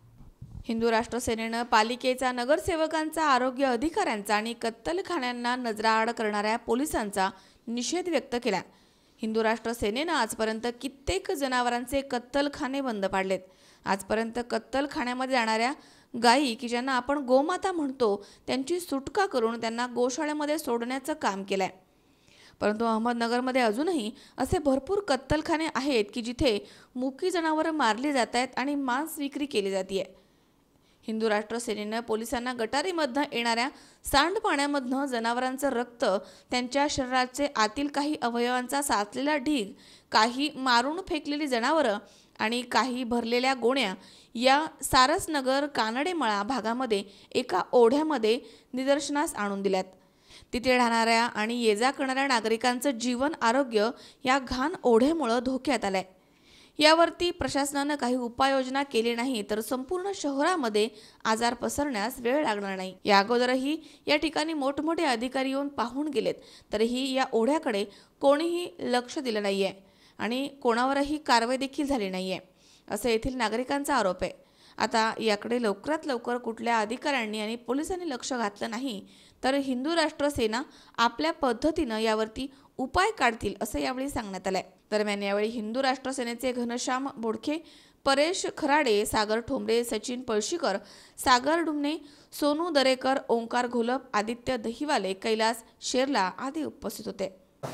Speaker 1: हिंदू राष्ट्र सेनेनं पालिकेचा, नगरसेवकांचा, आरोग्य अधिकाऱ्यांचा आणि कत्तलखान्यांना नजराआड करणाऱ्या पोलिसांचा निषेध व्यक्त केला. हिंदू राष्ट्र सेनेनं आजपर्यंत कित्येक जनावरांचे कत्तलखाने बंद पाडलेत. आजपर्यंत कत्तलखान्यामध्ये जाणाऱ्या गायी, की ज्यांना आपण गोमाता म्हणतो, त्यांची सुटका करून त्यांना गोशाळेमध्ये सोडण्याचं काम केलंय. परंतु अहमदनगरमध्ये अजूनही असे भरपूर कत्तलखाने आहेत की जिथे मुकी जनावरं मारली जात आहेत आणि मांस विक्री केली जाते. हिंदू राष्ट्र सेनेनं पोलिसांना गटारीमधनं येणाऱ्या सांडपाण्यामधनं जनावरांचं रक्त, त्यांच्या शरीराचे आतील काही अवयवांचा साचलेला ढीग, काही मारून फेकलेली जनावरं आणि काही भरलेल्या गोण्या या सारसनगर, कानडेमळा भागामध्ये एका ओढ्यामध्ये निदर्शनास आणून दिल्यात. तिथे राहणाऱ्या आणि ये जा करणाऱ्या नागरिकांचं जीवन, आरोग्य या घाण ओढ्यामुळे धोक्यात आलंय. यावरती प्रशासनानं काही उपाययोजना केली नाही तर संपूर्ण शहरामध्ये आजार पसरण्यास वेळ लागणार नाही. या अगोदरही या ठिकाणी मोठमोठे अधिकारी येऊन पाहून गेलेत, तरीही या ओढ्याकडे कोणीही लक्ष दिलं नाहीये आणि कोणावरही कारवाई देखील झाली नाहीये, असं येथील नागरिकांचा आरोप आहे. आता याकडे लवकरात लवकर कुठल्या अधिकाऱ्यांनी आणि पोलिसांनी लक्ष घातलं नाही तर हिंदू राष्ट्र सेना आपल्या पद्धतीनं यावरती उपाय काढतील असं यावेळी सांगण्यात आलंय. दरम्यान यावेळी हिंदू राष्ट्र सेनेचे घनश्याम बोडखे, परेश खराडे, सागर ठोंबरे, सचिन पळशीकर, सागर डुमने, सोनू दरेकर, ओंकार घोलप, आदित्य दहिवाले, कैलास शेरला आदी उपस्थित होते.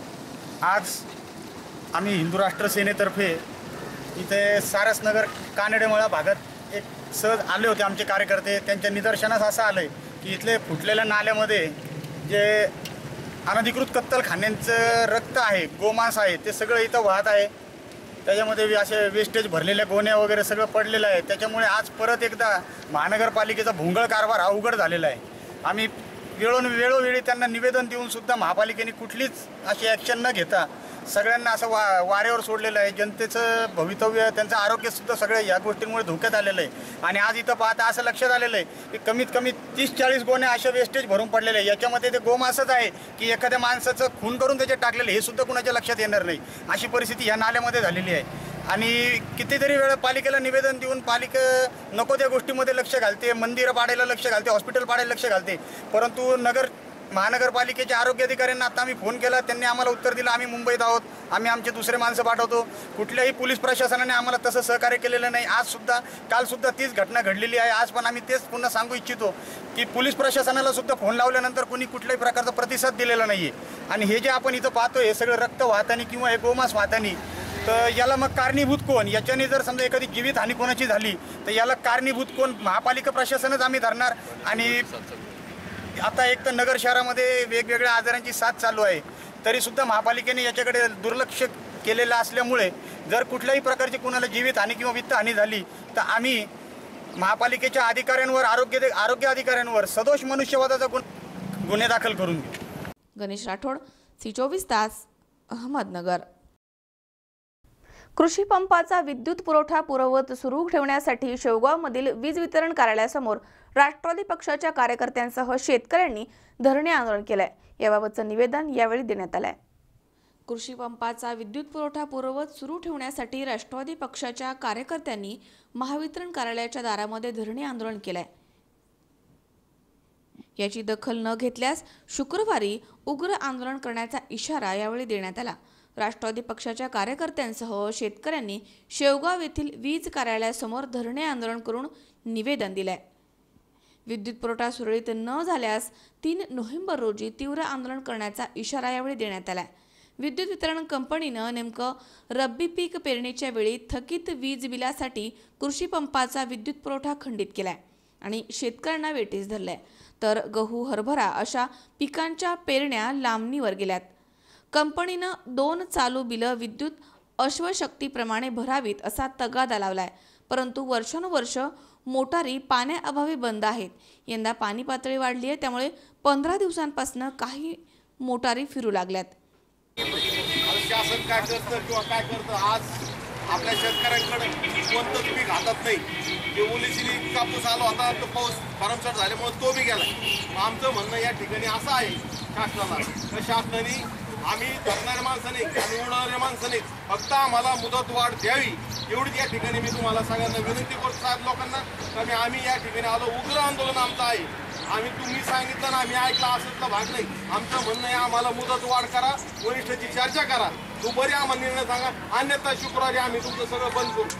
Speaker 9: आज आम्ही हिंदू राष्ट्र सेनेतर्फे इथे सारसनगर, कानडेमळा भागात एक सहज आले होते आमचे कार्यकर्ते. त्यांच्या निदर्शनास असं आलंय की इथले फुटलेल्या नाल्यामध्ये जे अनधिकृत कत्तलखान्यांचं रक्त आहे, गोमांस आहे, ते सगळं इथं वाहत आहे. त्याच्यामध्ये असे वेस्टेज भरलेल्या गोण्या वगैरे सगळं पडलेलं आहे. त्याच्यामुळे आज परत एकदा महानगरपालिकेचा भोंगळ कारभार हा उघड झालेला आहे. आम्ही वेळोवेळी त्यांना निवेदन देऊन सुद्धा महापालिकेने कुठलीच अशी ॲक्शन न घेता सगळ्यांना असं वाऱ्यावर सोडलेलं आहे. जनतेचं भवितव्य, त्यांचं आरोग्यसुद्धा सगळं या गोष्टींमुळे धोक्यात आलेलं आहे. आणि आज इथं पाहता असं लक्षात आलेलं आहे की कमीत कमी 30-40 गोण्या अशा वेस्टेज भरून पडलेले आहे. याच्यामध्ये ते गोमांसच आहे की एखाद्या माणसाचं खून करून त्याचे टाकलेलं हे सुद्धा कुणाच्या लक्षात येणार नाही, अशी परिस्थिती या नाल्यामध्ये झालेली आहे. आणि कितीतरी वेळा पालिकेला निवेदन देऊन पालिका नको त्या गोष्टीमध्ये लक्ष घालते, मंदिरं पाडायला लक्ष घालते, हॉस्पिटल पाडायला लक्ष घालते. परंतु महानगरपालिकेच्या आरोग्य अधिकाऱ्यांना आता आम्ही फोन केला, त्यांनी आम्हाला उत्तर दिलं आम्ही मुंबईत आहोत, आम्ही आमचे दुसरे माणसं पाठवतो. कुठल्याही पोलीस प्रशासनाने आम्हाला तसं सहकार्य केलेलं नाही. कालसुद्धा तीच घटना घडलेली आहे. आज पण आम्ही तेच पुन्हा सांगू इच्छितो की पोलीस प्रशासनाला सुद्धा फोन लावल्यानंतर कोणी कुठल्याही प्रकारचा प्रतिसाद दिलेला नाही आहे. आणि हे जे आपण इथं पाहतो हे सगळं रक्त वाहतानी किंवा हे गोमांस वाहतानी, तर याला मग कारणीभूत कोण? याच्याने जर समजा एखादी जीवितहानी कोणाची झाली तर याला कारणीभूत कोण? महापालिका प्रशासनच आम्ही धरणार. आणि आता एक तर नगर शहरामध्ये वेगवेगळ्या आजारांची साथ चालू आहे, तरीसुद्धा महापालिकेने याच्याकडे दुर्लक्ष केलेलं असल्यामुळे जर कुठल्याही प्रकारची कोणाला जीवितहानी किंवा वित्तहानी झाली तर आम्ही महापालिकेच्या अधिकाऱ्यांवर, आरोग्य अधिकाऱ्यांवर सदोष मनुष्यवधाचा गुन्हे दाखल करून घेऊ.
Speaker 1: गणेश राठोड, C24 तास, अहमदनगर. कृषी पंपाचा विद्युत पुरवठा पूर्ववत सुरू ठेवण्यासाठी शेवगावमधील वीज वितरण कार्यालयासमोर राष्ट्रवादी पक्षाच्या कार्यकर्त्यांसह शेतकऱ्यांनी धरणे आंदोलन केलंय। याबाबतचं निवेदन यावेळी देण्यात आलंय। कृषी पंपाचा विद्युत पुरवठा पूर्ववत सुरू ठेवण्यासाठी राष्ट्रवादी पक्षाच्या कार्यकर्त्यांनी महावितरण कार्यालयाच्या दारामध्ये धरणे आंदोलन केलंय। याची दखल न घेतल्यास शुक्रवारी उग्र आंदोलन करण्याचा इशारा यावेळी देण्यात आला। राष्ट्रवादी पक्षाच्या कार्यकर्त्यांसह शेतकऱ्यांनी शेवगाव येथील वीज कार्यालयासमोर धरणे आंदोलन करून निवेदन दिलंय। विद्युत पुरवठा सुरळीत न झाल्यास 3 नोव्हेंबर रोजी तीव्र आंदोलन करण्याचा इशारा यावेळी देण्यात आला। विद्युत वितरण कंपनीनं नेमकं रब्बी पीक पेरणीच्या वेळी थकीत वीज बिलासाठी कृषी पंपाचा विद्युत पुरवठा खंडित केलाय आणि शेतकऱ्यांना वेठीस धरलाय, तर गहू, हरभरा अशा पिकांच्या पेरण्या लांबणीवर गेल्यात। कंपनीनं 2 चालू बिलं विद्युत अश्वशक्तीप्रमाणे भरावीत असा तगादा लावलाय, परंतु वर्षानुवर्ष मोटारी पाण्याअभावी बंद आहेत। यंदा पाणी पातळी वाढली आहे, त्यामुळे 15 दिवसांपासून काही मोटारी फिरू लागल्यात।
Speaker 6: शासन काय करतं किंवा काय करतं, आज आपल्या शेतकऱ्यांकडे कोणतंच पीक हातात नाही। जे ओलीशिली कापूस आला होता तो पाऊस भरमसाठ झाल्यामुळे तो बी गेला। आमचं म्हणणं या ठिकाणी असं आहे शासनाला, तर शासनाने आम्ही धरणाऱ्या माणसाने आम्ही उडणाऱ्या माणसाने फक्त आम्हाला मुदत वाढ द्यावी एवढीच या ठिकाणी मी तुम्हाला सगळ्यांना विनंती करतो। साहेब लोकांना तर आम्ही या ठिकाणी आलो, उग्र आंदोलन आमचं आहे। आम्ही तुम्ही सांगितलं ना आम्ही ऐकलं असंच भाग नाही। आमचं म्हणणं आहे आम्हाला मुदत वाढ करा, वरिष्ठाची चर्चा करा, दुपारी आम्हाला निर्णय सांगा, अन्यथा शुक्रवारी आम्ही तुमचं सगळं बंद करू।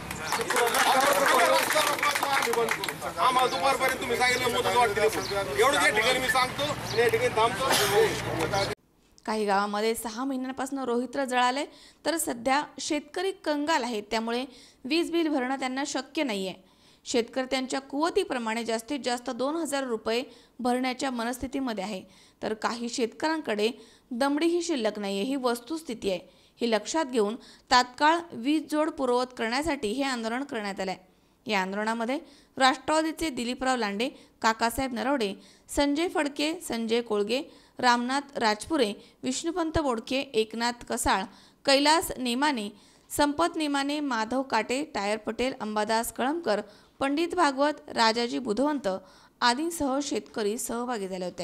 Speaker 6: आम्हाला दुपारपर्यंत तुम्ही सांगितलं मुदत वाढ केली एवढंच या ठिकाणी मी सांगतो, या ठिकाणी थांबतो।
Speaker 1: काही गावांमध्ये 6 महिन्यांपासून रोहित्र जळाले, तर सध्या शेतकरी कंगाल आहेत, त्यामुळे वीज बिल भरणं त्यांना शक्य नाहीये। शेतकरी त्यांच्या कुवतीप्रमाणे जास्तीत जास्त 2000 रुपये भरण्याच्या मनस्थितीमध्ये आहे, तर काही शेतकऱ्यांकडे दमडीही शिल्लक नाहीये। ही वस्तुस्थिती आहे। ही लक्षात घेऊन तात्काळ वीज जोड पूर्ववत करण्यासाठी हे आंदोलन करण्यात आलंय। या आंदोलनामध्ये राष्ट्रवादीचे दिलीपराव लांडे, काकासाहेब नरवडे, संजय फडके, संजय कोळगे, रामनाथ राजपुरे, विष्णुपंत बोडके, एकनाथ कसाळ, कैलास नेमाने, संपत नेमाने, माधव काटे, टायर पटेल, अंबादास कळमकर, पंडित भागवत, राजाजी बुधवंत आदींसह शेतकरी सहभागी झाले होते।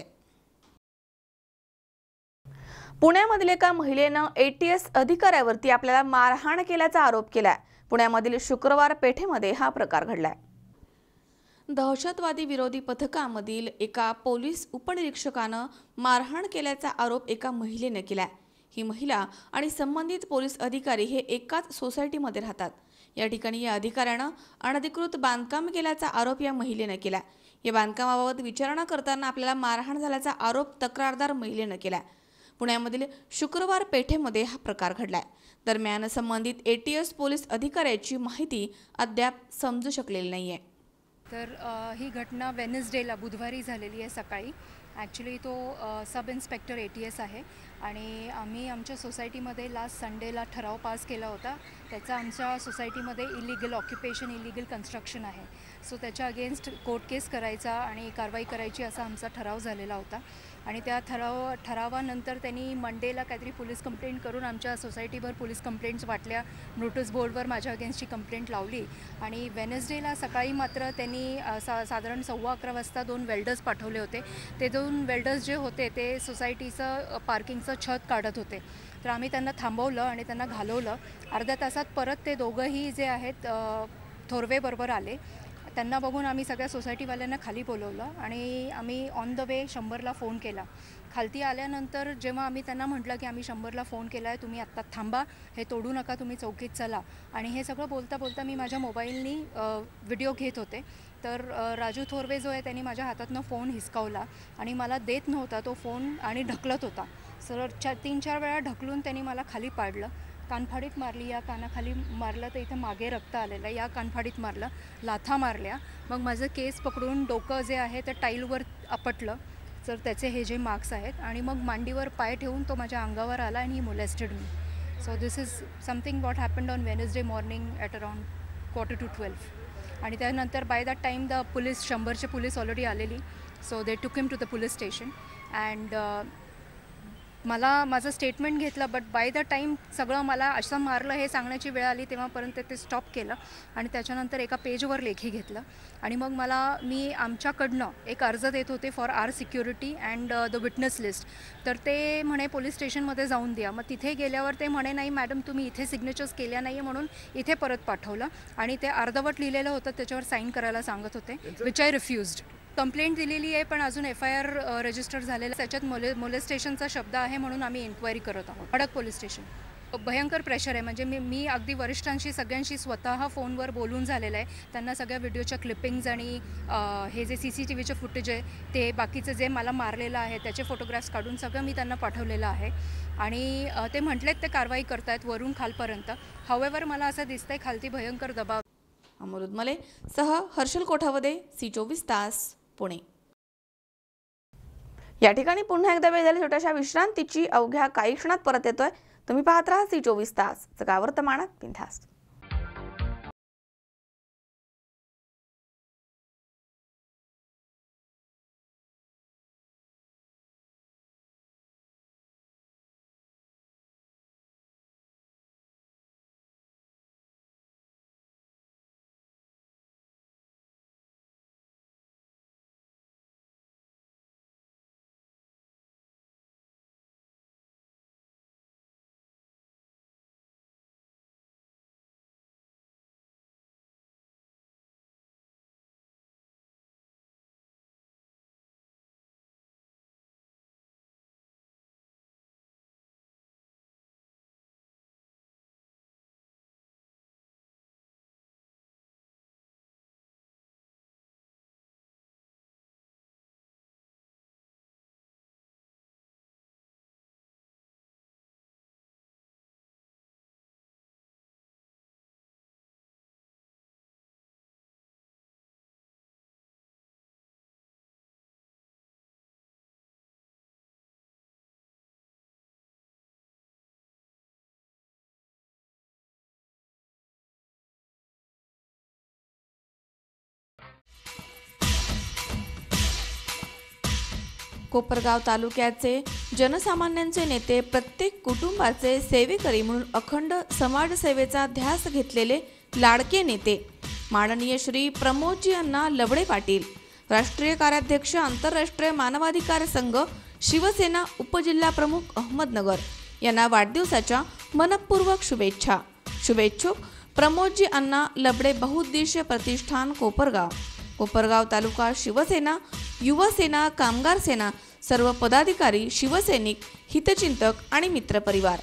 Speaker 1: पुण्यामधील एका महिलेनं ATS अधिकाऱ्यावरती आपल्याला मारहाण केल्याचा आरोप केलाय। पुण्यामधील शुक्रवार पेठेमध्ये हा प्रकार घडलाय। दहशतवादी विरोधी पथकामधील एका पोलीस उपनिरीक्षकानं मारहाण केल्याचा आरोप एका महिलेने केलाय। ही महिला आणि संबंधित पोलीस अधिकारी हे एकाच सोसायटीमध्ये राहतात। या ठिकाणी या अधिकाऱ्यानं अनधिकृत बांधकाम केल्याचा आरोप या महिलेने केला। या बांधकामाबाबत विचारणा करताना आपल्याला मारहाण झाल्याचा आरोप तक्रारदार महिलेने केला। पुण्यामधील शुक्रवार पेठेमध्ये हा प्रकार घडलाय। दरम्यान संबंधित ATS पोलीस अधिकाऱ्याची माहिती अद्याप समजू शकलेली नाहीये।
Speaker 10: तर ही घटना वेनसडेला बुधवारी झालेली आहे सकाळी। ॲक्च्युली तो सब इन्स्पेक्टर ATS आहे आणि आम्ही आमच्या सोसायटीमध्ये लास्ट संडेला ठराव पास केला होता। त्याचा आमच्या सोसायटीमध्ये इलिगल ऑक्युपेशन, इलिगल कन्स्ट्रक्शन आहे, सो त्याच्या अगेन्स्ट कोर्ट केस करायचा आणि कारवाई करायची असा आमचा ठराव झालेला होता। आणि त्या ठरावानंतर त्यांनी मंडेला काहीतरी पोलीस कंप्लेंट करून आमच्या सोसायटीवर पोलीस कंप्लेंट्स वाटल्या, नोटीस बोर्डवर माझ्या अगेन्स्टची कंप्लेंट लावली। आणि वेनसडेला सकाळी मात्र त्यांनी साधारण 11:15 वाजता 2 वेल्डर्स पाठवले होते। ते 2 वेल्डर्स जे होते ते सोसायटीचं पार्किंगचं छत काढत होते, तर आम्ही त्यांना थांबवलं आणि त्यांना घालवलं। अर्ध्या तासात परत ते दोघंही जे आहेत थोरवेबरोबर आले। त्यांना बघून आम्ही सगळ्या सोसायटीवाल्यांना खाली बोलवलं आणि आम्ही ऑन द वे 100ला फोन केला। खालती आल्यानंतर जेव्हा आम्ही त्यांना म्हटलं की आम्ही 100ला फोन केला आहे, तुम्ही आत्ता थांबा, हे तोडू नका, तुम्ही चौकीत चला, आणि हे सगळं बोलता बोलता मी माझ्या मोबाईलनी व्हिडिओ घेत होते। तर राजू थोरवे जो आहे त्यांनी माझ्या हातातनं फोन हिसकावला आणि मला देत नव्हता तो फोन आणि ढकलत होता। सर 3-4 वेळा ढकलून त्यांनी मला खाली पाडलं, कानफाडीत मारली, या कानाखाली मारलं तर इथं मागे रक्त आलेलं, या कानफाडीत मारलं, लाथा मारल्या। मग माझं केस पकडून डोकं जे आहे ते टाईलवर आपटलं, तर त्याचे हे जे मार्क्स आहेत, आणि मग मांडीवर पाय ठेवून तो माझ्या अंगावर आला आणि ही मोलेस्टेड मी। So this is something what happened on Wednesday morning at around 11:45. आणि त्यानंतर by that time the police 100चे पोलीस ऑलरेडी आलेली, so they took him to the police station and मला माझं स्टेटमेंट घेतलं, बट बाय द टाईम सगळं मला असं मारलं हे सांगण्याची वेळ आली तेव्हापर्यंत ते स्टॉप केलं आणि त्याच्यानंतर एका पेजवर लेखी घेतलं आणि मग मी आमच्याकडनं एक अर्ज देत होते for our security and the witness list. तर ते म्हणे पोलीस स्टेशनमध्ये जाऊन द्या. मग तिथे गेल्यावर ते म्हणे नाही मॅडम तुम्ही इथे सिग्नेचर्स केल्या नाही म्हणून इथे परत पाठवलं आणि ते अर्धवट लिहिलेलं होतं त्याच्यावर साईन करायला सांगत होते, विच आय रिफ्युज्ड. कंप्लेंट दिलेली आहे पण अजून FIR रजिस्टर झालेलं, त्याच्यात मोलेस्टेशनचा शब्द आहे म्हणून आम्ही इन्क्वायरी करत आहोत. खडक पोलीस स्टेशन. भयंकर प्रेशर आहे, म्हणजे मी अगदी वरिष्ठांशी सगळ्यांशी स्वतः फोनवर बोलून झालेलं आहे. त्यांना सगळ्या व्हिडिओच्या क्लिपिंग्ज आणि हे जे CCTVचे फुटेज आहे ते बाकीचं जे मला मारलेलं आहे त्याचे फोटोग्राफ्स काढून सगळं मी त्यांना पाठवलेलं आहे आणि ते म्हटलेत ते कारवाई करतायत वरून खालपर्यंत. हवेवर मला असं दिसतंय खालती भयंकर दबाव.
Speaker 1: अमोल उदमले सह हर्षल कोठावदे, C24 तास, पुणे. या ठिकाणी पुन्हा एकदा वेळ झाली छोट्याशा विश्रांतीची. अवघ्या काही क्षणात परत येतोय. तुम्ही पाहत राहा C24 तास, जगा वर्तमानात बिनधास्त. कोपरगाव तालुक्याचे जनसामान्यांचे नेते, प्रत्येक कुटुंबाचे सेवेकरी म्हणून अखंड समाजसेवेचा ध्यास घेतलेले लाडके नेते माननीय श्री प्रमोदजी अण्णा लवडे पाटील, राष्ट्रीय कार्याध्यक्ष आंतरराष्ट्रीय मानवाधिकार संघ शिवसेना उपजिल्हा प्रमुख अहमदनगर यांना वाढदिवसाच्या मनपूर्वक शुभेच्छा. शुभेच्छुक प्रमोदजी अण्णा लवडे बहुउद्देशीय प्रतिष्ठान कोपरगाव. कोपरगाव तालुका शिवसेना, युवसेना, कामगार सेना, सर्व पदाधिकारी, शिवसैनिक, हितचिंतक आणि मित्रपरिवार.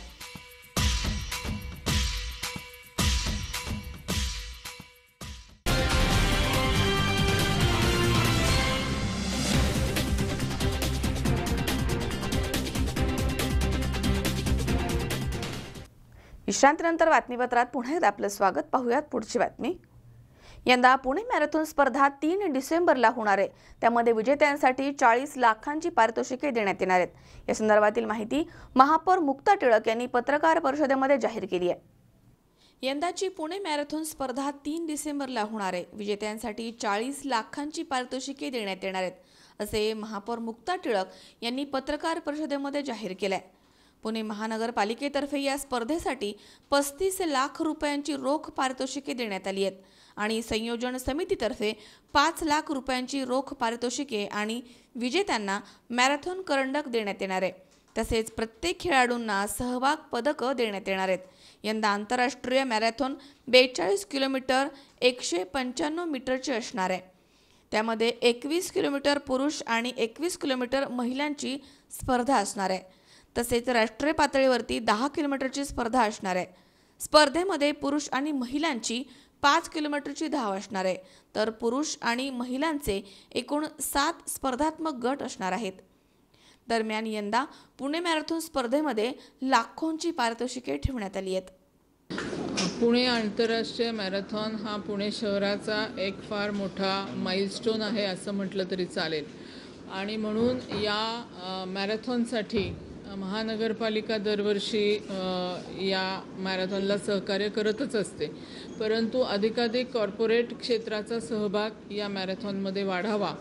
Speaker 1: विश्रांतीनंतर बातमीपत्रात पुन्हा एकदा आपलं स्वागत. पाहूयात पुढची बातमी. यंदा पुणे मॅरेथॉन स्पर्धा 3 डिसेंबरला होणार आहे. त्यामध्ये विजेत्यांसाठी 40 लाखांची पारितोषिके देण्यात येणार आहेत. या संदर्भातील माहिती महापौर मुक्ता टिळक यांनी पत्रकार परिषदेमध्ये जाहीर केली आहे. यंदाची पुणे मॅरेथॉन स्पर्धा 3 डिसेंबरला होणार आहे. विजेत्यांसाठी 40 लाखांची पारितोषिके देण्यात येणार आहेत, असे महापौर मुक्ता टिळक यांनी पत्रकार परिषदेमध्ये जाहीर केले आहे. पुणे महानगरपालिकेतर्फे या स्पर्धेसाठी 35 लाख रुपयांची रोख पारितोषिके देण्यात आली आहेत आणि संयोजन समितीतर्फे 5 लाख रुपयांची रोख पारितोषिके आणि विजेत्यांना मॅरेथॉन करंडक देण्यात येणार आहे. तसेच प्रत्येक खेळाडूंना सहभाग पदकं देण्यात येणार आहेत. यंदा आंतरराष्ट्रीय मॅरेथॉन 42 किलोमीटर 195 मीटरची असणार आहे. त्यामध्ये 21 किलोमीटर पुरुष आणि 21 किलोमीटर महिलांची स्पर्धा असणार आहे. तसेच राष्ट्रीय पातळीवरती 10 किलोमीटरची स्पर्धा असणार आहे. स्पर्धेमध्ये पुरुष आणि महिलांची 5 किलोमीटरची धाव असणार आहे, तर पुरुष आणि महिलांचे एकूण 7 स्पर्धात्मक गट असणार आहेत. दरम्यान यंदा पुणे मॅरेथॉन स्पर्धेमध्ये लाखोंची पारितोषिके ठेवण्यात आली आहेत.
Speaker 11: पुणे आंतरराष्ट्रीय मॅरेथॉन हा पुणे शहराचा एक फार मोठा माइलस्टोन आहे असं म्हटलं तरी चालेल आणि म्हणून या मॅरेथॉनसाठी महानगरपालिका दरवर्षी या मॅरेथॉनला सहकार्य करतच असते, परंतु अधिकाधिक कॉर्पोरेट क्षेत्राचा सहभाग या मॅरेथॉनमध्ये वाढावा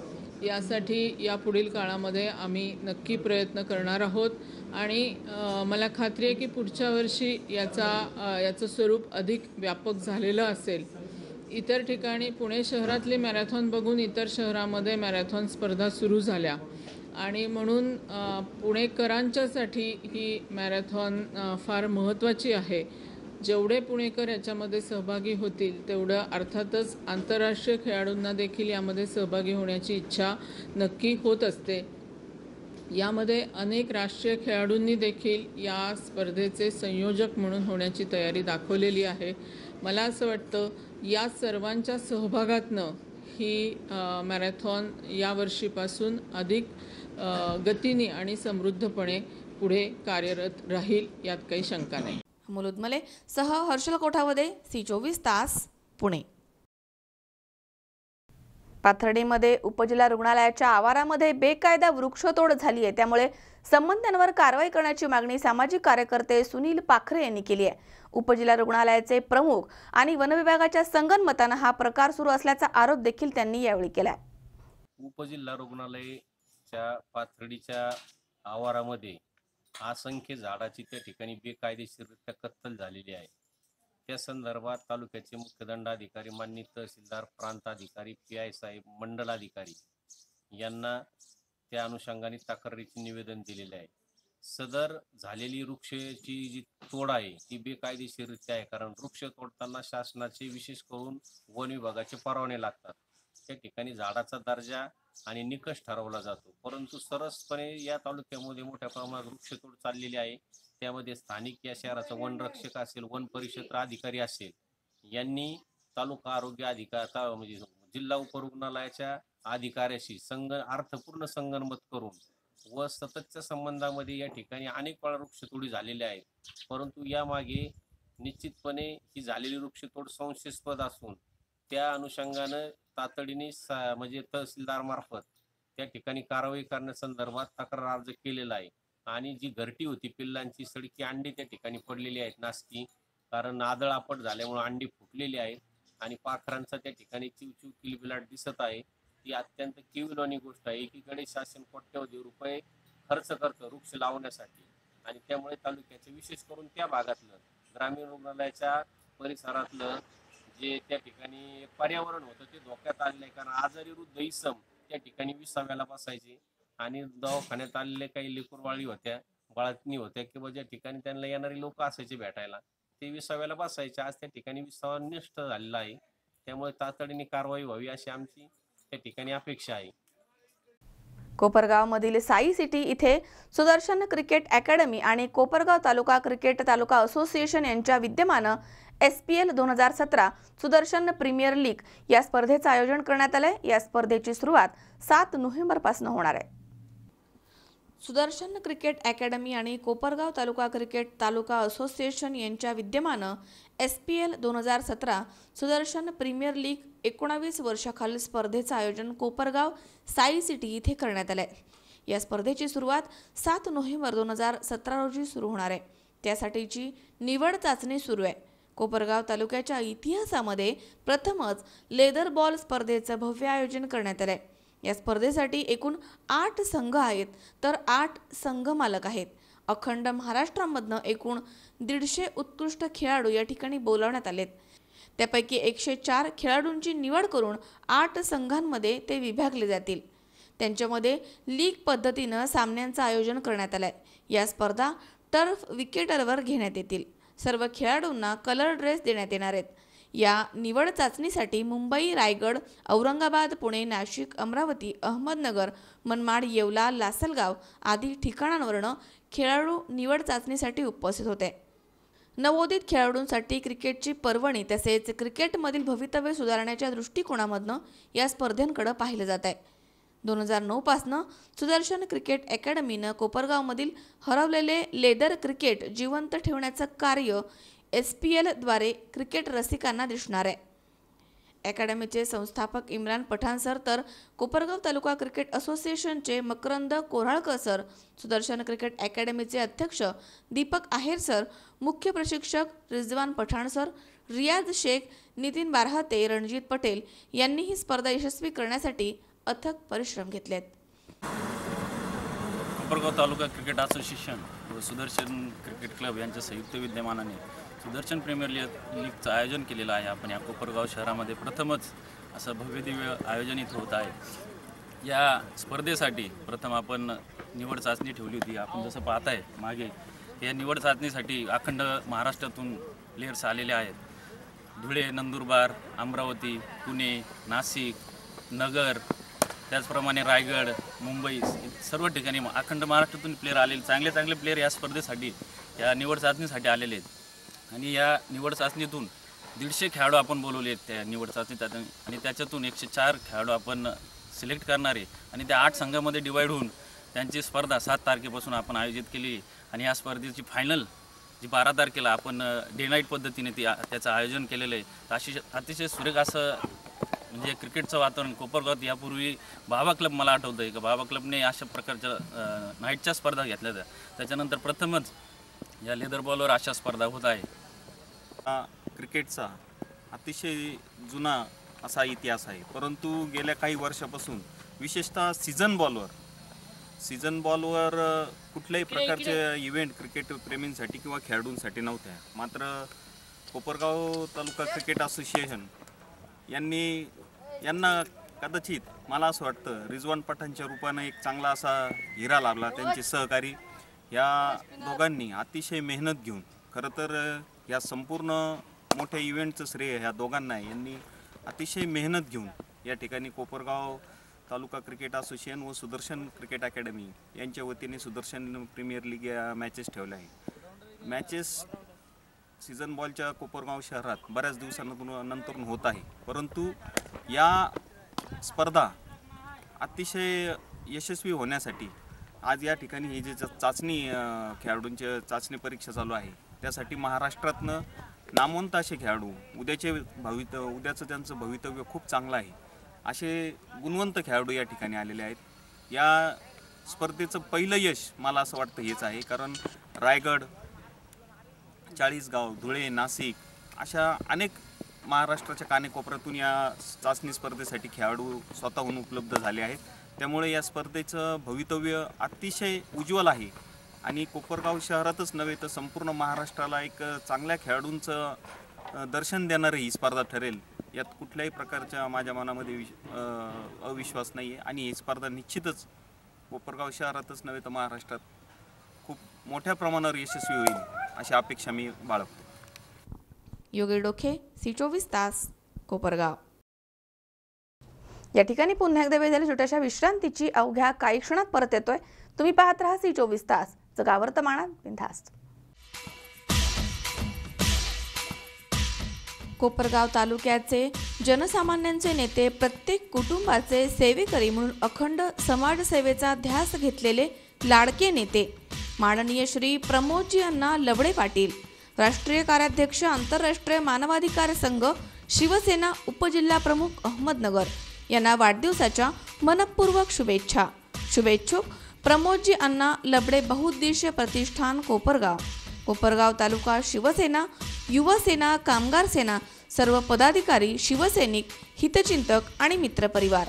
Speaker 11: यासाठी या पुढील काळामध्ये आम्ही नक्की प्रयत्न करणार आहोत आणि मला खात्री आहे की पुढच्या वर्षी याचं स्वरूप अधिक व्यापक झालेलं असेल. इतर ठिकाणी पुणे शहरातली मॅरेथॉन बघून इतर शहरामध्ये मॅरेथॉन स्पर्धा सुरू झाल्या आणि म्हणून पुणेकरांच्यासाठी ही मॅरेथॉन फार महत्त्वाची आहे. जेवढे पुणेकर याच्यामध्ये सहभागी होतील तेवढं अर्थातच आंतरराष्ट्रीय खेळाडूंना देखील यामध्ये सहभागी होण्याची इच्छा नक्की होत असते. यामध्ये अनेक राष्ट्रीय खेळाडूंनी देखील या स्पर्धेचे संयोजक म्हणून होण्याची तयारी दाखवलेली आहे. मला असं वाटतं या सर्वांच्या सहभागातनं ही मॅरेथॉन यावर्षीपासून अधिक गतीने आणि समृद्धपणे पुढे कार्यरत राहील, यात काही शंका नाही.
Speaker 1: मुलुदमले सह हर्षल कोठावदे, C24 तास, पुणे. पाथर्डीमध्ये उपजिल्हा रुग्णालयाच्या आवारामध्ये बेकायदा वृक्षतोड झाली आहे, त्यामुळे संबंधितांवर कारवाई करण्याची मागणी सामाजिक कार्यकर्ते सुनील पाखरे यांनी केली आहे. उपजिल्हा रुग्णालयाचे प्रमुख आणि वन विभागाच्या संगनमतानं हा प्रकार सुरू असल्याचा आरोप देखील त्यांनी यावेळी केला.
Speaker 12: उपजिल्हा रुग्णालयाच्या पाथर्डीच्या आवारामध्ये असंख्य झाडाची त्या ठिकाणी बेकायदेशीररित्या कत्तल झालेली आहे. त्या संदर्भात तालुक्याचे मुख्य दंडाधिकारी, माननीय तहसीलदार, प्रांताधिकारी, PI साहेब, मंडलाधिकारी यांना त्या अनुषंगाने तक्रारीचे निवेदन दिलेले आहे. सदर झालेली वृक्षाची जी तोड आहे ती बेकायदेशीररित्या आहे, कारण वृक्ष तोडताना शासनाचे विशेष करून वन विभागाचे परवाने लागतात. त्या ठिकाणी झाडाचा दर्जा आणि निकष ठरवला जातो, परंतु सरसपणे या तालुक्यामध्ये मोठ्या प्रमाणात वृक्षतोड चाललेली आहे. त्यामध्ये स्थानिक या शहराचा वनरक्षक असेल, वन परिक्षेत्र अधिकारी असेल, यांनी तालुका आरोग्य अधिकारी म्हणजे जिल्हा उपरुग्णालयाच्या अधिकाऱ्याशी अर्थपूर्ण संगनमत करून व सततच्या संबंधामध्ये या ठिकाणी अनेक वेळा वृक्षतोडी झालेल्या आहेत. परंतु यामागे निश्चितपणे ही झालेली वृक्षतोड संशयास्पद असून त्या अनुषंगानं तातडीने म्हणजे तहसीलदार मार्फत त्या ठिकाणी कारवाई करण्यासंदर्भात तक्रार अर्ज केलेला आहे. आणि जी घरटी होती पिल्लांची, सडकी अंडी त्या ठिकाणी पडलेली आहेत नासकी, कारण आदळ आपट झाल्यामुळे अंडी फुटलेली आहेत आणि पाखरांचा त्या ठिकाणी चिवचिव किलबिलाट दिसत आहे. ही अत्यंत केविलवाणी गोष्ट आहे. एकीकडे शासन कोट्यवधी रुपये खर्च करतं वृक्ष लावण्यासाठी आणि त्यामुळे तालुक्याचे विशेष करून त्या भागातलं ग्रामीण रुग्णालयाच्या परिसरातलं जे त्या ठिकाणी पर्यावरण होतं ते धोक्यात आलेलं आहे. कारण आजारी वृद्ध इसम त्या ठिकाणी विसाव्याला बसायचे आणि दवाखान्यात आलेले काही लेकरवाळी होत्या, बाळातनी होत्या किंवा ज्या ठिकाणी त्यांना येणारे लोक असायचे भेटायला, ते विसाव्याला बसायचे. आज त्या ठिकाणी विसावा नष्ट झालेला आहे. त्यामुळे तातडीने कारवाई व्हावी अशी आमची त्या ठिकाणी अपेक्षा आहे.
Speaker 1: कोपरगाव मधील साई सिटी इथे सुदर्शन क्रिकेट अकॅडमी आणि कोपरगाव तालुका क्रिकेट तालुका असोसिएशन यांच्या विद्यमानं SPL 2017 सुदर्शन प्रीमियर लीग या स्पर्धेचं आयोजन करण्यात आलंय. या स्पर्धेची सुरुवात 7 नोव्हेंबरपासून होणार आहे. सुदर्शन क्रिकेट अकॅडमी आणि कोपरगाव तालुका क्रिकेट तालुका असोसिएशन यांच्या विद्यमानं SPL 2017 सुदर्शन प्रीमियर लीग 19 वर्षाखालील स्पर्धेचं आयोजन कोपरगाव साई सिटी इथे करण्यात आलंय. या स्पर्धेची सुरुवात 7 नोव्हेंबर 2017 रोजी सुरू होणार आहे. त्यासाठीची निवड चाचणी सुरू आहे. कोपरगाव तालुक्याच्या इतिहासामध्ये प्रथमच लेदर बॉल स्पर्धेचं भव्य आयोजन करण्यात आलंय. या स्पर्धेसाठी एकूण 8 संघ आहेत तर 8 संघ मालक आहेत. अखंड महाराष्ट्रामधनं एकूण 150 उत्कृष्ट खेळाडू या ठिकाणी बोलावण्यात आलेत. त्यापैकी 104 खेळाडूंची निवड करून 8 संघांमध्ये ते विभागले जातील. त्यांच्यामध्ये लीग पद्धतीनं सामन्यांचं आयोजन करण्यात आलंय. या स्पर्धा टर्फ विकेटरवर घेण्यात येतील. सर्व खेळाडूंना कलर ड्रेस देण्यात येणार आहेत. या निवड चाचणीसाठी मुंबई, रायगड, औरंगाबाद, पुणे, नाशिक, अमरावती, अहमदनगर, मनमाड, येवला, लासलगाव आदी ठिकाणांवरून खेळाडू निवड चाचणीसाठी उपस्थित होते. नवोदित खेळाडूंसाठी क्रिकेटची पर्वणी तसेच क्रिकेटमधील भवितव्य सुधारण्याच्या दृष्टिकोनामधनं या स्पर्धेंकडे पाहिलं जात आहे. 2009 पासनं सुदर्शन क्रिकेट अकॅडमीनं कोपरगावमधील हरवलेले लेदर क्रिकेट जिवंत ठेवण्याचं कार्य SPL द्वारे क्रिकेट रसिकांना दिसणार आहे. अकॅडमीचे संस्थापक इम्रान पठाण सर तर कोपरगाव तालुका क्रिकेट असोसिएशनचे मकरंद कोराळकर सर, सुदर्शन क्रिकेट अकॅडमीचे अध्यक्ष दीपक आहेर सर, मुख्य प्रशिक्षक रिजवान पठाण सर, रियाज शेख, नितीन बारहते, रणजित पटेल यांनी ही स्पर्धा यशस्वी करण्यासाठी अथक परिश्रम घेतलेत.
Speaker 13: कोपरगाव तालुका क्रिकेट असोसिएशन व सुदर्शन क्रिकेट क्लब यांच्या संयुक्त विद्यमानाने सुदर्शन प्रीमियर लीगचं आयोजन केलेलं आहे. आपण या कोपरगाव शहरामध्ये प्रथमच असं भव्यदिव्य आयोजन इथं होत आहे. या स्पर्धेसाठी प्रथम आपण निवड चाचणी ठेवली होती. आपण जसं पाहताय मागे या निवड चाचणीसाठी अखंड महाराष्ट्रातून प्लेयर्स आलेले आहेत. धुळे, नंदुरबार, अमरावती, पुणे, नाशिक, नगर, त्याचप्रमाणे रायगड, मुंबई सर्व ठिकाणी अखंड महाराष्ट्रातून प्लेयर आलेले चांगले चांगले प्लेयर या स्पर्धेसाठी या निवड चाचणीसाठी आलेले आहेत. आणि या निवड चाचणीतून 150 खेळाडू आपण बोलवले आहेत त्या निवड चाचणीत आणि त्याच्यातून 104 खेळाडू आपण सिलेक्ट करणार आहे आणि त्या 8 संघामध्ये डिवाईड होऊन त्यांची स्पर्धा 7 तारखेपासून आपण आयोजित केली आणि या स्पर्धेची फायनल जी 12 तारखेला आपण डे नाईट पद्धतीने त्याचं आयोजन केलेलं आहे. तर अतिशय सुरेख असं म्हणजे क्रिकेटचं वातावरण कोपरगावात यापूर्वी बाबा क्लब मला आठवतं आहे की बाबा क्लबने अशा प्रकारच्या नाईटच्या स्पर्धा घेतल्या होत्या. त्याच्यानंतर प्रथमच या लेदर बॉलवर अशा स्पर्धा होत आहे.
Speaker 14: क्रिकेटचा अतिशय जुना असा इतिहास आहे, परंतु गेल्या काही वर्षापासून विशेषतः सीझन बॉलवर कुठल्याही प्रकारचे इव्हेंट क्रिकेट प्रेमींसाठी किंवा खेळाडूंसाठी नव्हत्या. मात्र कोपरगाव तालुका क्रिकेट असोसिएशन यांना कदाचित मला असं वाटतं रिजवान पठाणच्या रूपानं एक चांगला असा हिरा लाभला. त्यांचे सहकारी या दोघांनी अतिशय मेहनत घेऊन खरं तर या संपूर्ण मोठ्या इव्हेंटचं श्रेय ह्या दोघांना आहे. यांनी अतिशय मेहनत घेऊन या ठिकाणी कोपरगाव तालुका क्रिकेट असोसिएशन व सुदर्शन क्रिकेट अकॅडमी यांच्या वतीने सुदर्शन प्रीमियर लीग या मॅचेस ठेवल्या आहे. मॅचेस सीझन बॉलच्या कोपरगाव शहरात बऱ्याच दिवसानंतर होत आहे, परंतु या स्पर्धा अतिशय यशस्वी होण्यासाठी आज या ठिकाणी ही जी चाचणी खेळाडूंची चाचणी परीक्षा चालू आहे त्यासाठी महाराष्ट्रातनं नामवंत असे खेळाडू उद्याचं त्यांचं भवितव्य खूप चांगलं आहे असे गुणवंत खेळाडू या ठिकाणी आलेले आहेत. या स्पर्धेचं पहिलं यश मला असं वाटतं हेच आहे, कारण रायगड, चाळीसगाव, धुळे, नाशिक अशा अनेक महाराष्ट्राच्या कानेकोपऱ्यातून या चाचणी स्पर्धेसाठी खेळाडू स्वतःहून उपलब्ध झाले आहेत. त्यामुळे या स्पर्धेचं भवितव्य अतिशय उज्ज्वल आहे आणि कोपरगाव शहरातच नव्हे तर संपूर्ण महाराष्ट्राला एक चांगल्या खेळाडूंचं दर्शन देणारी ही स्पर्धा ठरेल यात कुठल्याही प्रकारच्या माझ्या मनामध्ये अविश्वास नाही आहे. आणि ही स्पर्धा निश्चितच कोपरगाव शहरातच नव्हे तर महाराष्ट्रात खूप मोठ्या प्रमाणावर यशस्वी होईल अशी अपेक्षा मी बाळगतो.
Speaker 1: योगेश डोखे, C24 तास, कोपरगाव. या ठिकाणी पुन्हा एकदा वेळ झाली छोट्याशा विश्रांतीची. अवघ्या काही क्षणात परत येतोय. तुम्ही पाहत राहा C24 तास, जगा वर्तमानात बिनधास्त. कोपरगाव तालुक्याचे जनसामान्यांचे नेते, प्रत्येक कुटुंबाचे सेवेकरी म्हणून अखंड समाजसेवेचा ध्यास घेतलेले लाडके नेते माननीय श्री प्रमोदजी अण्णा लबडे पाटील, राष्ट्रीय कार्याध्यक्ष, आंतरराष्ट्रीय मानवाधिकार संघ, शिवसेना, उपजिल्हा प्रमुख, अहमदनगर यांना वाढदिवसाच्या मनपूर्वक शुभेच्छा. शुभेच्छुक प्रमोदजी अण्णा लबडे बहुउद्देशीय प्रतिष्ठान, कोपरगाव. कोपरगाव तालुका शिवसेना, युवसेना, कामगार सेना, सर्व पदाधिकारी, शिवसैनिक, हितचिंतक आणि मित्रपरिवार.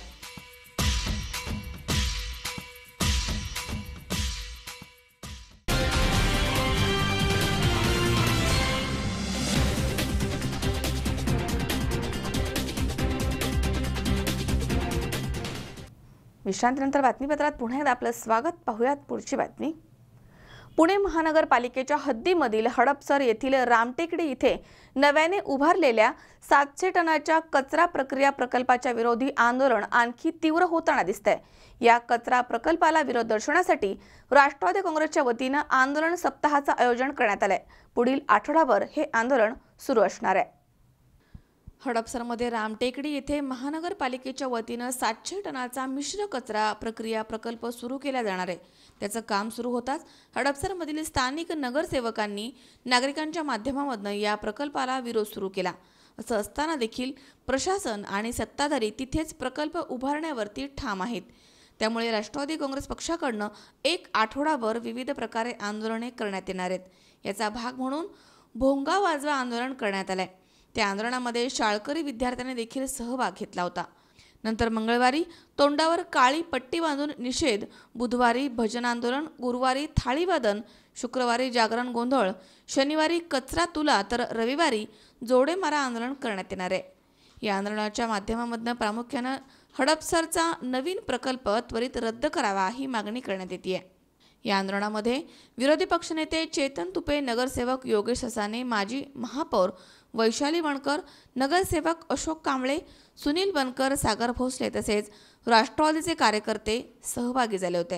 Speaker 1: विश्रांतीनंतर बातमीपत्रात पुन्हा एकदा आपलं स्वागत. पाहूयात पुढची बातमी. पुणे महानगरपालिकेच्या हद्दीमधील हडपसर येथील रामटेकडी इथे नव्याने उभारलेल्या 700 टनाच्या कचरा प्रक्रिया प्रकल्पाच्या विरोधी आंदोलन आणखी तीव्र होताना दिसतंय. या कचरा प्रकल्पाला विरोध दर्शवण्यासाठी राष्ट्रवादी काँग्रेसच्या वतीनं आंदोलन सप्ताहाचं आयोजन करण्यात आलंय. पुढील आठवडाभर हे आंदोलन सुरू असणार आहे. हडपसरमध्ये रामटेकडी येथे महानगरपालिकेच्या वतीनं 700 टनाचा मिश्र कचरा प्रक्रिया प्रकल्प सुरू केला जाणार आहे. त्याचं काम सुरू होताच हडपसरमधील स्थानिक नगरसेवकांनी नागरिकांच्या माध्यमामधून या प्रकल्पाला विरोध सुरू केला. असं असताना देखील प्रशासन आणि सत्ताधारी तिथेच प्रकल्प उभारण्यावरती ठाम आहेत. त्यामुळे राष्ट्रवादी काँग्रेस पक्षाकडनं 1 आठवडाभर विविध प्रकारे आंदोलने करण्यात येणार आहेत. याचा भाग म्हणून भोंगा वाजवा आंदोलन करण्यात आलंय. त्या आंदोलनामध्ये शाळकरी विद्यार्थ्यांनी देखील सहभाग घेतला होता. नंतर मंगळवारी तोंडावर काळी पट्टी बांधून निषेध, बुधवारी भजन आंदोलन, गुरुवारी थाळीवादन, शुक्रवारी जागरण गोंधळ, शनिवारी कचरा तुला तर रविवारी जोडे मारा आंदोलन करण्यात येणार आहे. या आंदोलनाच्या माध्यमामधून प्रामुख्यानं हडपसरचा नवीन प्रकल्प त्वरित रद्द करावा ही मागणी करण्यात येते. या आंदोलनामध्ये विरोधी पक्षनेते चेतन तुपे, नगरसेवक योगेश हसाने, माजी महापौर वैशाली वणकर, नगरसेवक अशोक कांबळे, सुनील बनकर, सागर भोसले तसेच राष्ट्रवादीचे कार्यकर्ते सहभागी झाले होते.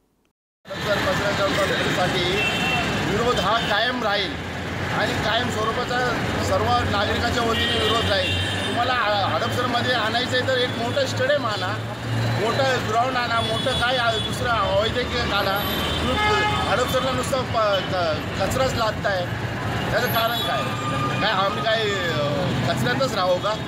Speaker 15: विरोध हा कायम राहील आणि कायम स्वरूपाचा सर्व नागरिकांच्या वतीने विरोध राहील. तुम्हाला हडपसरमध्ये आणायचं आहे तर एक मोठं स्टेडियम आणा, मोठं ग्राउंड आणा, मोठं काय दुसरं अवैधनिक आणा. हडपसरला नुसतं कचराच लागताय, त्याचं कारण काय आम्ही काय कचऱ्यातच राहू का?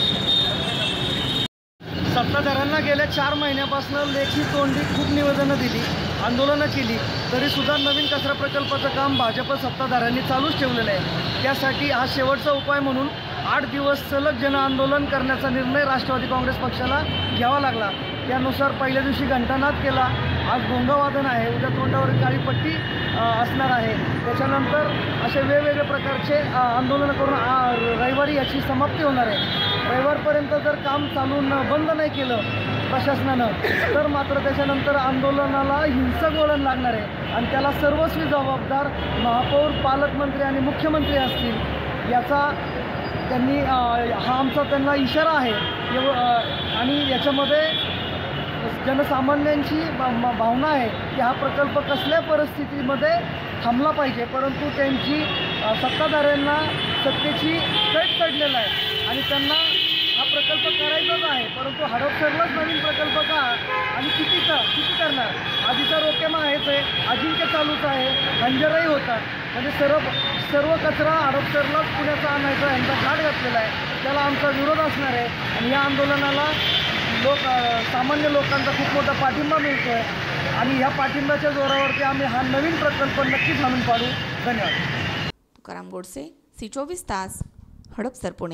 Speaker 16: सत्ताधाऱ्यांना गेल्या 4 महिन्यापासून लेखी तोंडी खूप निवेदनं दिली, आंदोलनं केली, तरीसुद्धा नवीन कचरा प्रकल्पाचं काम भाजप सत्ताधाऱ्यांनी चालूच ठेवलेलं आहे. त्यासाठी हा शेवटचा उपाय म्हणून 8 दिवस सलग जनआंदोलन करण्याचा निर्णय राष्ट्रवादी काँग्रेस पक्षाला घ्यावा लागला. त्यानुसार पहिल्या दिवशी घंटानाद केला, आज भोंगावादन आहे, उद्या तोंडावर काळी पट्टी असणार आहे. त्याच्यानंतर असे वेगवेगळे प्रकारचे आंदोलनं करून रविवारी याची समाप्ती होणार आहे. रविवारपर्यंत जर काम चालून बंद नाही केलं प्रशासनानं तर मात्र त्याच्यानंतर आंदोलनाला हिंसक वळण लागणार आहे आणि त्याला सर्वस्वी जबाबदार महापौर, पालकमंत्री आणि मुख्यमंत्री असतील. याचा त्यांनी हा आमचा त्यांना इशारा आहे. आणि याच्यामध्ये जनसामान्यांची भावना आहे की हा प्रकल्प कसल्या परिस्थितीमध्ये थांबला पाहिजे, परंतु त्यांची सत्ताधाऱ्यांना सत्तेची कट चढलेला आहे आणि त्यांना हा प्रकल्प करायचाच आहे, परंतु हडपसरलाच नवीन प्रकल्प का आणि किती करणार? आधीचा रोकेमा आहेच आहे, अजिंक्य चालूच आहे, खंजरही होतात. म्हणजे सर्व कचरा हडपसरलाच पुण्याचा आणायचा यांचा घाट घातलेला आहे. त्याला आमचा विरोध असणार आहे आणि या आंदोलनाला सामान्य लोकांचा खूप मोठा पाठिंबा मिळतो आहे आणि ह्या पाठिंब्याच्या जोरावरती आम्ही हा नवीन प्रकल्प नक्कीच आणून पाडू. धन्यवाद.
Speaker 1: तुकाराम गोडसे, C24 तास, हडपसर, पुणे.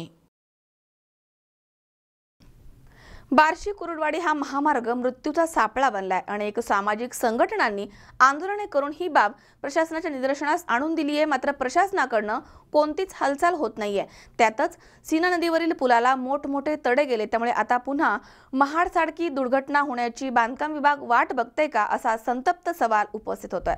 Speaker 1: बार्शी कुरुडवाडी हा महामार्ग मृत्यूचा सापळा बनलाय. अनेक सामाजिक संघटनांनी आंदोलने करून ही बाब प्रशासनाच्या निदर्शनास आणून दिली आहे, मात्र प्रशासनाकडनं कोणतीच हालचाल होत नाहीये. त्यातच सीना नदीवरील पुलाला मोठमोठे तडे गेले, त्यामुळे आता पुन्हा महाडसारखी दुर्घटना होण्याची बांधकाम विभाग वाट बघतोय का, असा संतप्त सवाल उपस्थित होतोय.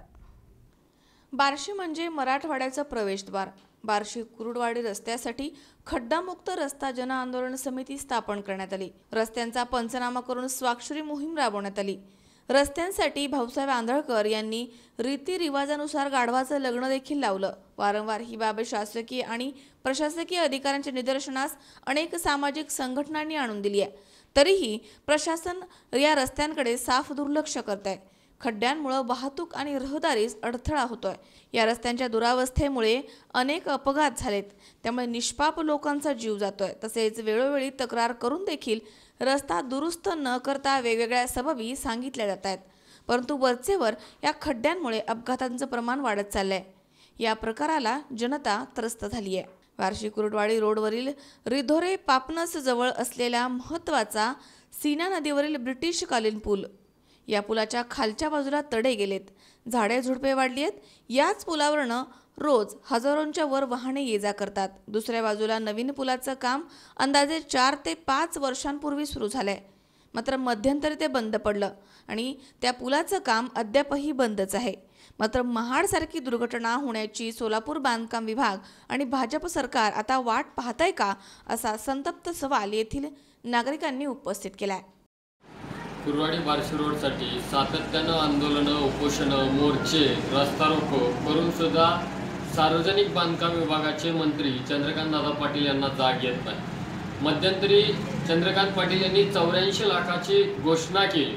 Speaker 1: बार्शी म्हणजे मराठवाड्याचं प्रवेशद्वार. बार्शी कुरुडवाडी रस्त्यासाठी खड्डामुक्त रस्ता जन आंदोलन समिती स्थापन करण्यात आली. रस्त्यांचा पंचनामा करून स्वाक्षरी मोहीम राबवण्यात आली. रस्त्यांसाठी भाऊसाहेब आंधळकर यांनी रीतिरिवाजानुसार गाढवाचं लग्न देखील लावलं. वारंवार ही बाब शासकीय आणि प्रशासकीय अधिकाऱ्यांच्या निदर्शनास अनेक सामाजिक संघटनांनी आणून दिली आहे. तरीही प्रशासन या रस्त्यांकडे साफ दुर्लक्ष करत आहे. खड्ड्यांमुळे वाहतूक आणि रहदारीस अडथळा होतोय. या रस्त्यांच्या दुरावस्थेमुळे अनेक अपघात झालेत, त्यामुळे निष्पाप लोकांचा जीव जातोय. तसेच वेळोवेळी तक्रार करून देखील रस्ता दुरुस्त न करता वेगवेगळ्या सबबी सांगितल्या जात आहेत, परंतु वरचेवर या खड्ड्यांमुळे अपघातांचं प्रमाण वाढत चाललंय. या प्रकाराला जनता त्रस्त झाली आहे. बार्शी कुरुडवाडी रोडवरील रिधोरे पापनस जवळ असलेला महत्त्वाचा सीना नदीवरील ब्रिटिशकालीन पूल, या पुलाच्या खालच्या बाजूला तडे गेलेत, झाडे झुडपे वाढली आहेत. याच पुलावरनं रोज हजारोंच्या वर वाहने ये जा करतात. दुसऱ्या बाजूला नवीन पुलाचं काम अंदाजे 4 ते 5 वर्षांपूर्वी सुरू झालंय, मात्र मध्यंतरी ते बंद पडलं आणि त्या पुलाचं काम अद्यापही बंदच आहे. मात्र महाडसारखी दुर्घटना होण्याची सोलापूर बांधकाम विभाग आणि भाजप सरकार आता वाट पाहताय का, असा संतप्त सवाल येथील नागरिकांनी उपस्थित केलाय.
Speaker 17: कुरुडवाडी बार्शी रोडसाठी सातत्यानं आंदोलनं, उपोषणं, मोर्चे, रस्ता रोको करून सुद्धा सार्वजनिक बांधकाम विभागाचे मंत्री चंद्रकांत दादा पाटील यांना जाग येत नाही. मध्यंतरी चंद्रकांत पाटील यांनी 84 लाखाची घोषणा केली.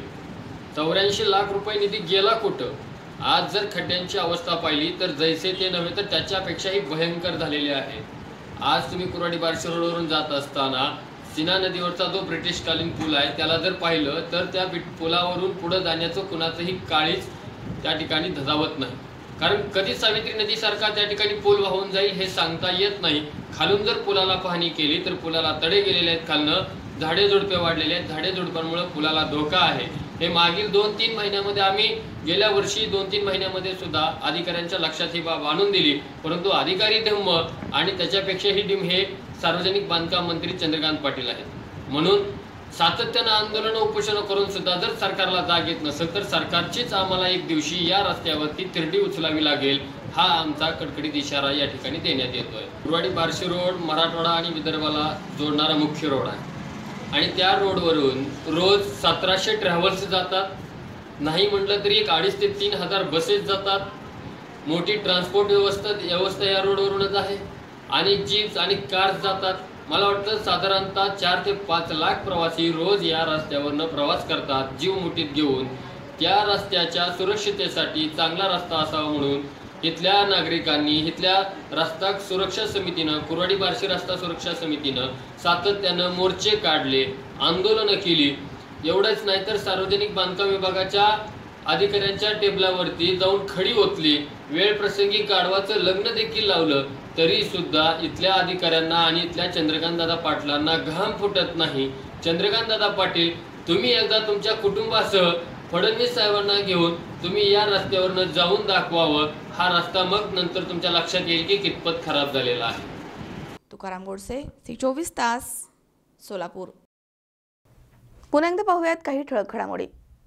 Speaker 17: 84 लाख रुपये निधी गेला कुठं? आज जर खड्ड्यांची अवस्था पाहिली तर जैसे ते नव्हे तर त्याच्यापेक्षाही भयंकर झालेले आहे. आज तुम्ही कुरुडवाडी बार्शी रोडवरून जात असताना सीना नदीवरचा जो ब्रिटिशकालीन पूल आहे त्याला जर पाहिलं तर त्या पुलावरून पुढे जाण्याचं कुणाचंही काळीच त्या ठिकाणी धजावत नाही. कारण कधी सावित्री नदीसारखा त्या ठिकाणी पूल वाहून जाईल हे सांगता येत नाही. खालून जर पुलाला पाहणी केली तर पुलाला तडे गेलेले आहेत खालनं, झाडे झुडपे वाढलेले आहेत. झाडे झुडपांमुळे पुलाला धोका आहे. हे मागील 2-3 महिन्यामध्ये आम्ही गेल्या वर्षी 2-3 महिन्यामध्ये सुद्धा अधिकाऱ्यांच्या लक्षात ही बाब आणून दिली, परंतु अधिकारी डिम्म आणि त्याच्यापेक्षाही डिम हे सार्वजनिक बांधकाम मंत्री चंद्रकांत पाटील आहेत. म्हणून सातत्यानं आंदोलन उपोषण करून सुद्धा जर सरकारला जाग येत नसेल तर सरकारचीच आम्हाला एक दिवशी या रस्त्यावरती तिरडी उचलावी लागेल, हा आमचा कडकडीत इशारा या ठिकाणी देण्यात येतोय. कुर्डवाडी बार्शी रोड मराठवाडा आणि विदर्भाला जोडणारा मुख्य रोड आहे आणि त्या रोडवरून रोज 1700 ट्रॅव्हल्स जातात. नाही म्हटलं तरी 2,500 ते 3,000 बसेस जातात. मोठी ट्रान्सपोर्ट व्यवस्था या रोडवरूनच आहे आणि जीप्स आणि कार्स जातात. मला वाटतं साधारणतः 4 ते 5 लाख प्रवासी रोज या रस्त्यावरनं प्रवास करतात, जीव मुठीत घेऊन. त्या रस्त्याच्या सुरक्षिततेसाठी चांगला रस्ता असावा म्हणून इथल्या नागरिकांनी, इथल्या रस्ता सुरक्षा समितीनं, कुर्डवाडी बार्शी रस्ता सुरक्षा समितीनं सातत्यानं मोर्चे काढले, आंदोलनं केली. एवढंच नाही तर सार्वजनिक बांधकाम विभागाच्या अधिकाऱ्यांच्या टेबलावरती जाऊन खडी ओतली, वेळ प्रसंगी गाढवाचं लग्न देखील लावलं, तरी सुद्धा इथल्या अधिकाऱ्यांना आणि इथल्या चंद्रकांतदादा पाटलांना घाम फुटत नाही. चंद्रकांतदादा पाटील, तुम्ही एकदा तुमच्या कुटुंबासह फडणवीस साहेबांना घेऊन तुम्ही या रस्त्यावरनं जाऊन दाखवावं. हा रस्ता मग नंतर तुमच्या लक्षात येईल की कितपत खराब झालेला आहे.
Speaker 1: तुकाराम गोडसे, C24 तास, सोलापूर. पुन्हा एकदा पाहूयात काही ठळक घडामोडी.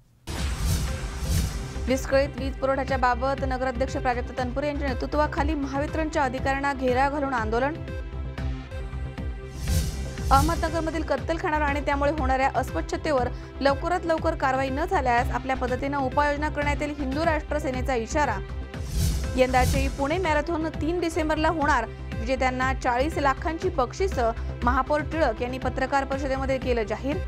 Speaker 1: विस्कळीत वीज पुरवठ्याच्या बाबत नगराध्यक्ष प्राजक्त तनपुरे यांच्या नेतृत्वाखाली महावितरणच्या अधिकाऱ्यांना घेराव घालून आंदोलन. अहमदनगरमधील कत्तलखाना आणि त्यामुळे होणाऱ्या अस्वच्छतेवर लवकरात लवकर कारवाई न झाल्यास आपल्या पद्धतीने उपाययोजना करण्यात येईल, हिंदू राष्ट्र सेनेचा इशारा. यंदाची पुणे मॅरेथॉन 3 डिसेंबरला होणार. विजेत्यांना 40 लाखांची बक्षिसं महापौर टिळक यांनी पत्रकार परिषदेमध्ये केलं जाहीर.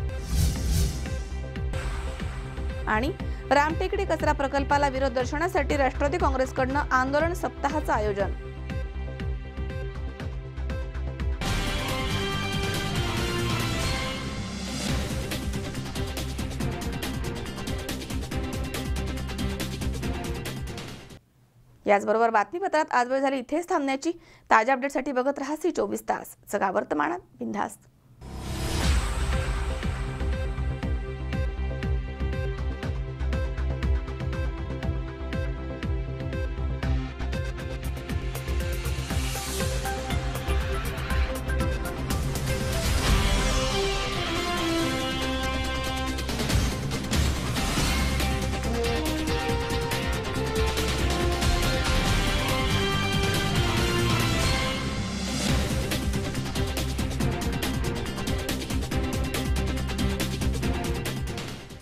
Speaker 1: आणि रामटेकडी कचरा प्रकल्पाला विरोध दर्शवण्यासाठी राष्ट्रवादी काँग्रेसकडून आंदोलन सप्ताहाचं आयोजन. याचबरोबर बातमीपत्रात आज वेळ झाली इथेच थांबण्याची. ताज्या अपडेटसाठी बघत रहा C24 तास. जगा वर्तमानात बिनधास्त.